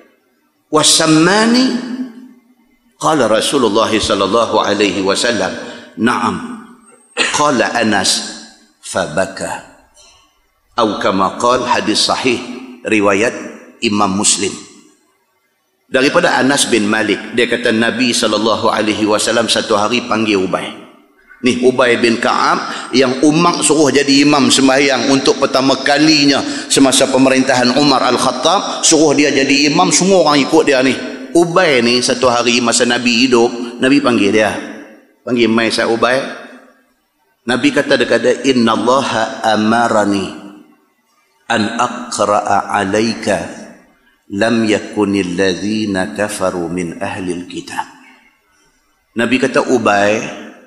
S1: wasammani, qala Rasulullah sallallahu alaihi wasallam na'am. Qala Anas fabaka, atau kama qala, hadis sahih riwayat Imam Muslim. Daripada Anas bin Malik, dia kata Nabi SAW satu hari panggil Ubay. Ni Ubay bin Ka'ab yang Umar suruh jadi imam sembahyang untuk pertama kalinya semasa pemerintahan Umar Al-Khattab, suruh dia jadi imam, semua orang ikut dia ni. Ubay ni satu hari masa Nabi hidup, Nabi panggil dia. Panggil mai saya Ubay. Nabi kata dekat dia, innallaha amarani an aqra'a alayka lam yakunil ladzina kafaru min ahlil kitab. Nabi kata Ubay,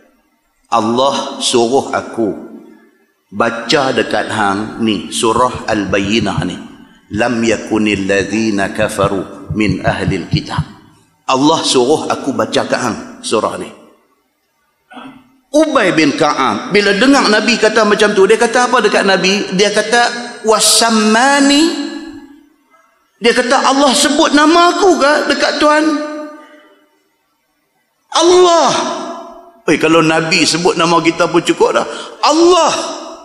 S1: Allah suruh aku baca dekat hang ni surah Al-Bayyinah ni, lam yakunil ladzina kafaru min ahlil kitab. Allah suruh aku baca kat hang surah ni. Ubay bin Ka'ab bila dengar Nabi kata macam tu, dia kata apa dekat Nabi? Dia kata wasammani. Dia kata Allah sebut nama aku ke dekat Tuhan? Allah. Kalau Nabi sebut nama kita pun cukup dah. Allah.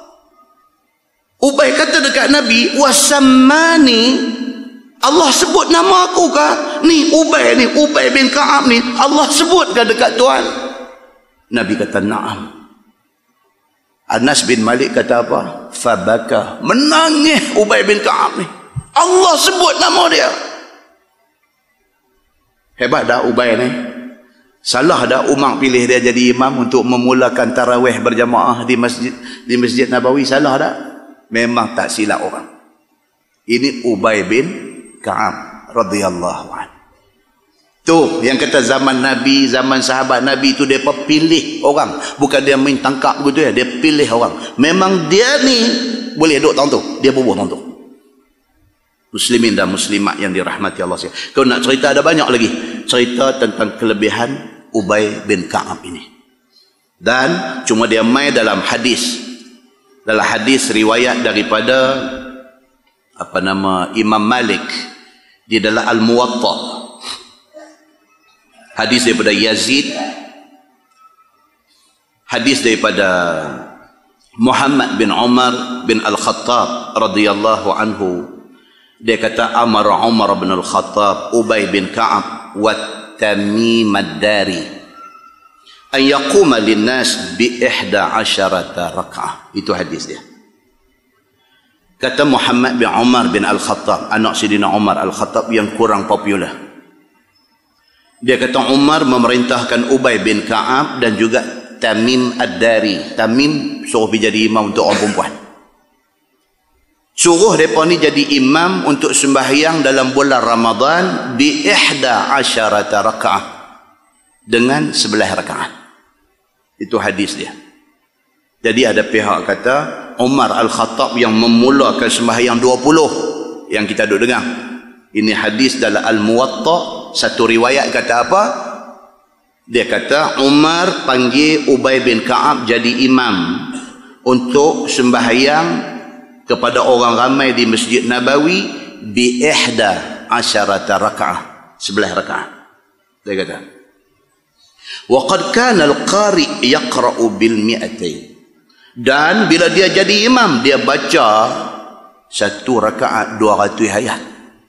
S1: Ubay kata dekat Nabi wasammani, Allah sebut nama aku ke? Ni Ubay bin Ka'ab ni, Allah sebut ke dekat Tuhan? Nabi kata na'am. Anas bin Malik kata apa? Fabaka, menangis Ubay bin Ka'ab ni. Allah sebut nama dia. Hebat dah Ubay ni. Salah dah Umar pilih dia jadi imam untuk memulakan tarawih berjamaah di Masjid Nabawi. Salah dah. Memang tak silap orang. Ini Ubay bin Ka'ab radhiyallahu anhu. Tu yang kata zaman Nabi, zaman sahabat Nabi tu mereka pilih orang. Bukan dia main tangkap begitu ya, dia pilih orang. Memang dia ni boleh duduk tahun tu, dia bubuh tahun tu. Muslimin dan muslimat yang dirahmati Allah sekalian. Kau nak cerita ada banyak lagi cerita tentang kelebihan Ubay bin Ka'ab ini. Dan cuma dia mai dalam hadis. Dalam hadis riwayat daripada Imam Malik di dalam Al-Muwatta. Hadis daripada Yazid, hadis daripada Muhammad bin Umar bin Al-Khattab radhiyallahu anhu. Dia kata amara Umar bin Al-Khattab Ubay bin Ka'ab wa Tamim ad-Dari an yaquma lin-nas bi 11 rak'ah. Itu hadis dia. Kata Muhammad bin Umar bin Al-Khattab, anak Sidina Umar Al-Khattab yang kurang popular. Dia kata Umar memerintahkan Ubay bin Ka'ab dan juga Tamim ad-Dari. Tamim suruh pergi jadi imam untuk orang perempuan. Suruh mereka ni jadi imam untuk sembahyang dalam bulan Ramadan bi 11 raka'ah. Dengan 11 rakaat. Itu hadis dia. Jadi ada pihak kata Umar Al-Khattab yang memulakan sembahyang 20 yang kita duduk dengar. Ini hadis dalam Al-Muwatta. Satu riwayat kata apa? Dia kata Umar panggil Ubay bin Ka'ab jadi imam untuk sembahyang kepada orang ramai di Masjid Nabawi bi 11 raka'ah, 11 rakaat. Dia kata wa qad kana al-qari yaqra'u bil mi'atain. Dan bila dia jadi imam, dia baca satu rakaat 200 ayat.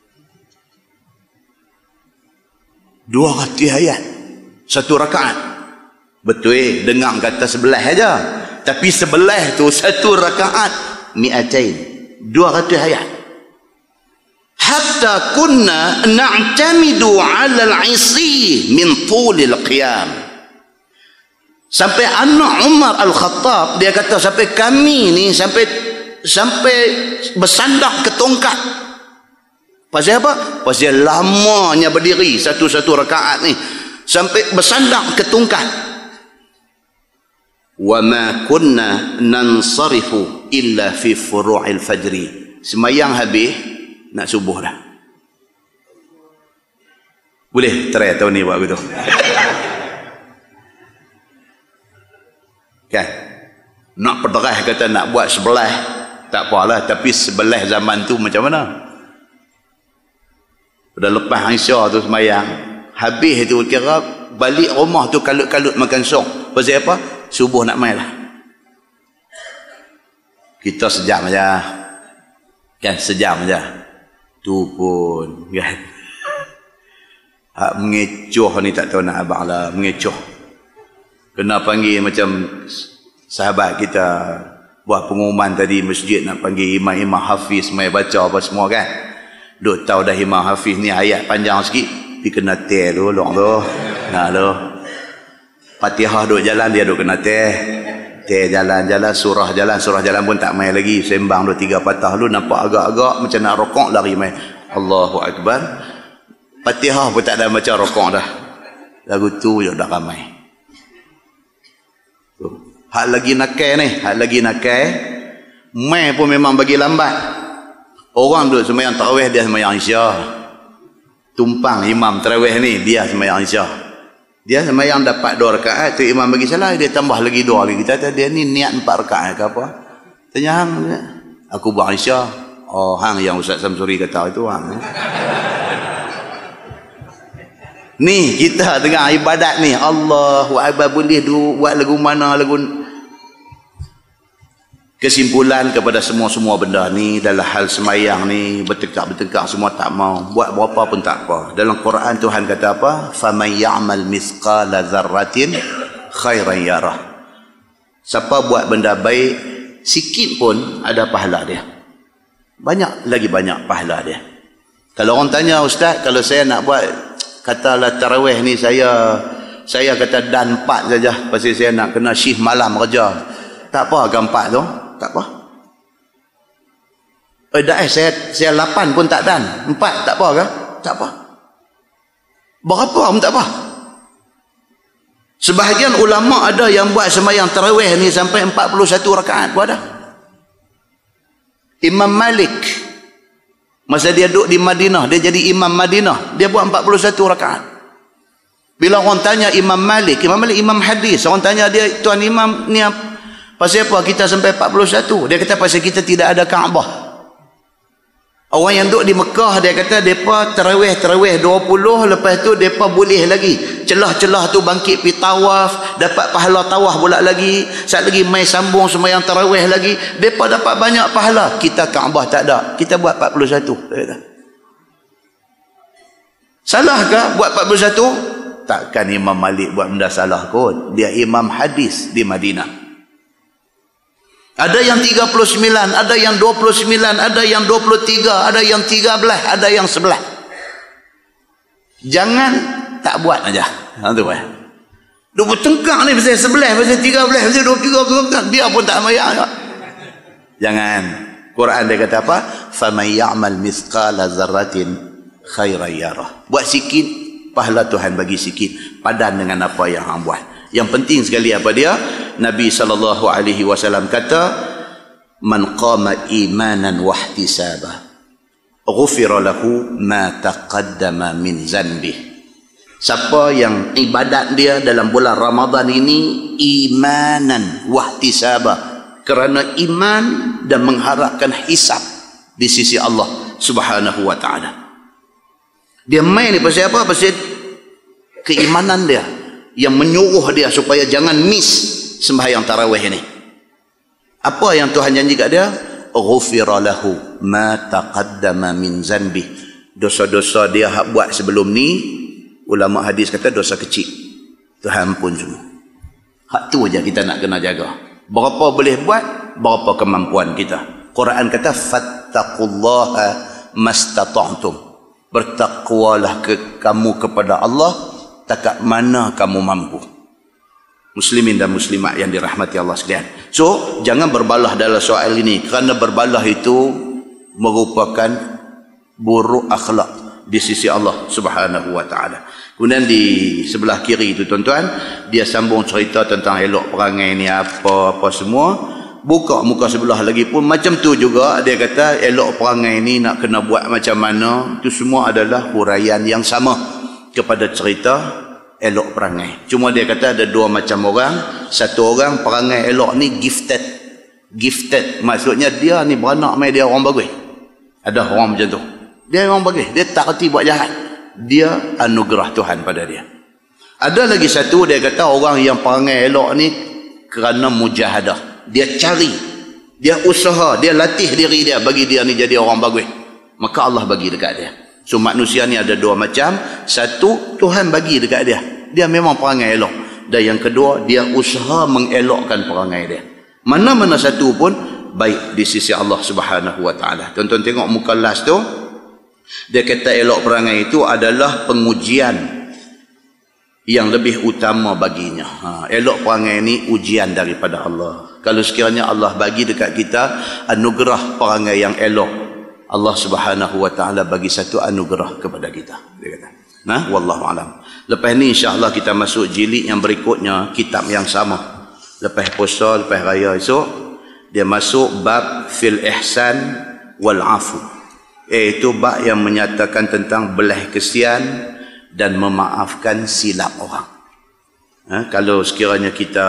S1: 200 ayat satu rakaat. Betul dengar kata 11 aja, tapi 11 tu satu rakaat mi'atain, 200 ayat. Hatta kunna na'tamidu 'ala al-'isi min tulil qiyam. Sampai anak Umar Al-Khattab dia kata sampai kami ni sampai bersandar ke tongkat. Pasal apa? Pasal lamanya berdiri satu-satu rakaat ni sampai bersandar ke tongkat. Wa ma kunna nansarifu illa fi furu'il fajri. Semayang habis nak subuh dah. Boleh try tahun ni buat begitu. Kan? Nak perderah kata nak buat 11 tak apalah, tapi 11 zaman tu macam mana? Dah lepas Aisyah tu semayang, habis tu kira balik rumah tu kalut-kalut makan sok. Pasal apa? Subuh nak main lah. Kita sejam aja. Kan sejam aja. Tu pun kan. Hak mengecoh ni tak tahu nak abang lah, mengecoh. Kena panggil macam sahabat kita buat pengumuman tadi masjid nak panggil imam-imam hafiz mai baca apa semua kan. Duk tahu dah imam hafiz ni ayat panjang sikit, pergi kena teh dulu tu. Nah tu. Fatihah duk jalan dia duk kena teh. Teh jalan-jalan, surah jalan pun tak main lagi. Sembang 2-3 patah lu nampak agak-agak macam nak rokok lari main. Allahu Akbar. Fatihah pun tak ada baca rokok dah. Lagu tu je dah ramai. Hak lagi nakai, main pun memang bagi lambat. Orang duduk sembahyang tarawih, dia sembahyang Isyak. Tumpang imam tarawih ni, dia sembahyang Isyak. Dia sembahyang dapat 2 rakaat, tu imam bagi salah, dia tambah lagi 2 lagi. Kita kata dia ni niat 4 rakaat ke apa? Tanya hang, aku buat Aisyah. Oh, hang yang Ustaz Samsuri kata itu hang. Ni kita tengah ibadat ni, Allahu Akbar, boleh buat lagu mana, lagu. Kesimpulan kepada semua benda ni dalam hal sembahyang ni, bertekak semua tak mau, buat berapa pun tak apa. Dalam Quran Tuhan kata apa? Faman ya'mal mithqala dzarratin khairan yarah. Siapa buat benda baik sikit pun ada pahala dia, banyak pahala dia. Kalau orang tanya, Ustaz, kalau saya nak buat katalah tarawih ni, saya kata dan 4 saja, pasal saya nak kena shift malam kerja. Tak apa ke 4 tu? Tak apa. Saya 8 pun tak dan. 4 tak apa ke? Tak apa. Berapa pun tak apa. Sebahagian ulama ada yang buat sembahyang tarawih ni sampai 41 rakaat pun ada. Imam Malik, masa dia duduk di Madinah, dia jadi imam Madinah, dia buat 41 rakaat. Bila orang tanya Imam Malik imam hadis, orang tanya dia, tuan imam ni pasal apa kita sampai 41? Dia kata pasal kita tidak ada Kaabah. Orang yang duduk di Mekah, dia kata mereka tarawih 20, lepas tu mereka boleh lagi celah-celah tu bangkit pi tawaf, dapat pahala tawaf pula lagi, sat lagi mai sambung sembahyang tarawih lagi, mereka dapat banyak pahala. Kita Kaabah tak ada, kita buat 41. Dia kata, salah ke buat 41? Takkan Imam Malik buat benda salah kot. Dia imam hadis di Madinah. Ada yang 39, ada yang 29, ada yang 23, ada yang 13, ada yang 11. Jangan tak buat aja. Tu eh. Dia bertengkar ni pasal 11, pasal 13, pasal 23, dia pun tak mayang. Jangan. Quran dia kata apa? Faman ya'mal mithqala dzarratin khairan yarah. Buat sikit, pahala Tuhan bagi sikit, padan dengan apa yang hang buat. Yang penting sekali apa dia? Nabi SAW kata, man qama imanan wahtisaba ghufira lahu ma taqaddama min zanbih. Siapa yang ibadat dia dalam bulan Ramadan ini imanan wahtisaba, kerana iman dan mengharapkan hisab di sisi Allah Subhanahu wa taala. Dia main ni pasal apa? Pasal keimanan dia yang menyuruh dia supaya jangan miss sembahyang tarawih ini. Apa yang Tuhan janji kat dia? Ghufira lahu ma taqaddama min zanbi. Dosa-dosa dia hak buat sebelum ni, ulama hadis kata dosa kecil, Tuhan ampun semua. Hak tu aja kita nak kena jaga. Berapa boleh buat, berapa kemampuan kita. Quran kata fattaqullaha mastata'tum. Bertakwalah kamu kepada Allah takat mana kamu mampu. Muslimin dan muslimat yang dirahmati Allah sekalian. So, jangan berbalah dalam soal ini, kerana berbalah itu merupakan buruk akhlak di sisi Allah Subhanahu wa taala. Kemudian di sebelah kiri itu tuan-tuan, dia sambung cerita tentang elok perangai ni apa semua. Buka muka sebelah lagi pun macam tu juga, dia kata elok perangai ni nak kena buat macam mana. Itu semua adalah huraian yang sama kepada cerita elok perangai. Cuma dia kata ada 2 macam orang. Satu orang perangai elok ni gifted, maksudnya dia ni beranak mai dia orang bagus. Ada orang macam tu, dia orang bagus, dia tak reti buat jahat, dia anugerah Tuhan pada dia. Ada lagi satu, dia kata orang yang perangai elok ni kerana mujahadah, dia cari, dia usaha, dia latih diri dia bagi dia ni jadi orang bagus, maka Allah bagi dekat dia. So manusia ni ada 2 macam. Satu, Tuhan bagi dekat dia, dia memang perangai elok. Dan yang kedua, dia usaha mengelokkan perangai dia. Mana-mana satu pun baik di sisi Allah Subhanahu wa taala. Tuan-tuan tengok muka last tu, dia kata elok perangai itu adalah pengujian yang lebih utama baginya. Elok perangai ni ujian daripada Allah. Kalau sekiranya Allah bagi dekat kita anugerah perangai yang elok, Allah Subhanahu wa taala bagi satu anugerah kepada kita, dia kata. Nah, wallahu alam. Lepas ni insya-Allah kita masuk jilid yang berikutnya, kitab yang sama. Lepas puasa, lepas raya esok, dia masuk bab fil ihsan wal afu. Iaitu bab yang menyatakan tentang belas kesian dan memaafkan silap orang. Kalau sekiranya kita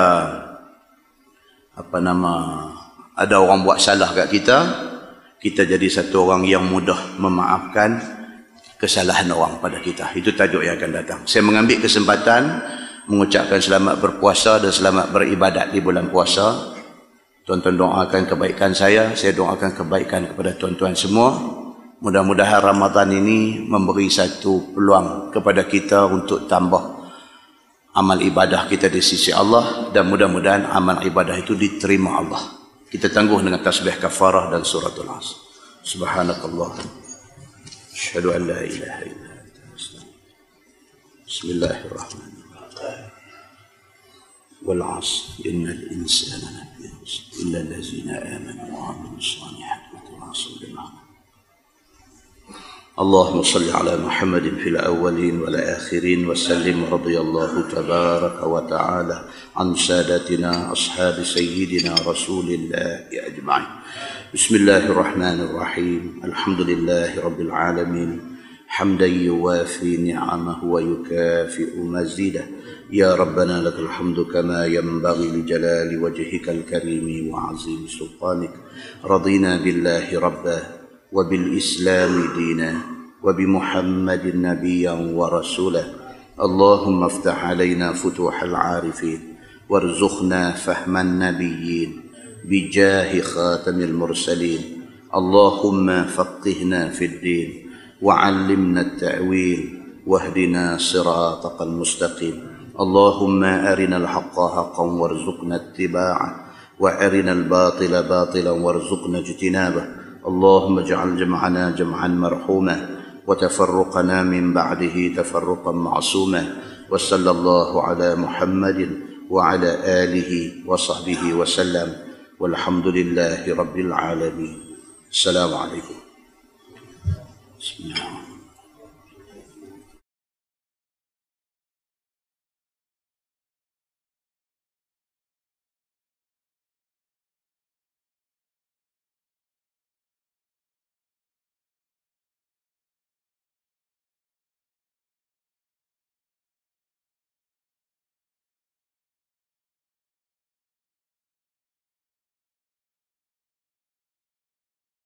S1: ada orang buat salah kat kita, kita jadi satu orang yang mudah memaafkan kesalahan orang pada kita. Itu tajuk yang akan datang. Saya mengambil kesempatan mengucapkan selamat berpuasa dan selamat beribadat di bulan puasa. Tuan-tuan doakan kebaikan saya doakan kebaikan kepada tuan-tuan semua. Mudah-mudahan Ramadan ini memberi satu peluang kepada kita untuk tambah amal ibadah kita di sisi Allah, dan mudah-mudahan amal ibadah itu diterima Allah. Kita tangguh dengan tasbih kafarah dan suratul Asr. Subhanakallah, asyhadu an la ilaha illa anta, astaghfiruka. Bismillahirrahmanirrahim. Wal 'asr innal insana lafi khusr illa allazina amanu wa 'amilus salihati wa tawasaw bil haqq. اللهم صل على محمد في الأولين والآخرين وسلم. رضي الله تبارك وتعالى عن سادتنا أصحاب سيدنا رسول الله أجمعين. بسم الله الرحمن الرحيم. الحمد لله رب العالمين حمدا يوافي نعمه ويكافئ مزيده. يا ربنا لك الحمد كما ينبغي لجلال وجهك الكريم وعظيم سلطانك. رضينا بالله ربا وبالإسلام دينا وبمحمد نبيا ورسولا. اللهم افتح علينا فتوح العارفين وارزقنا فهم النبيين بجاه خاتم المرسلين. اللهم فقهنا في الدين وعلمنا التأويل واهدنا صراطك المستقيم. اللهم أرنا الحق حقا وارزقنا اتباعه وأرنا الباطل باطلا وارزقنا اجتنابه. اللهم اجعل جمعنا جمعا مرحوما وتفرقنا من بعده تفرقا معصوما. وصلى الله على محمد وعلى آله وصحبه وسلم والحمد لله رب العالمين. السلام عليكم. بسم الله.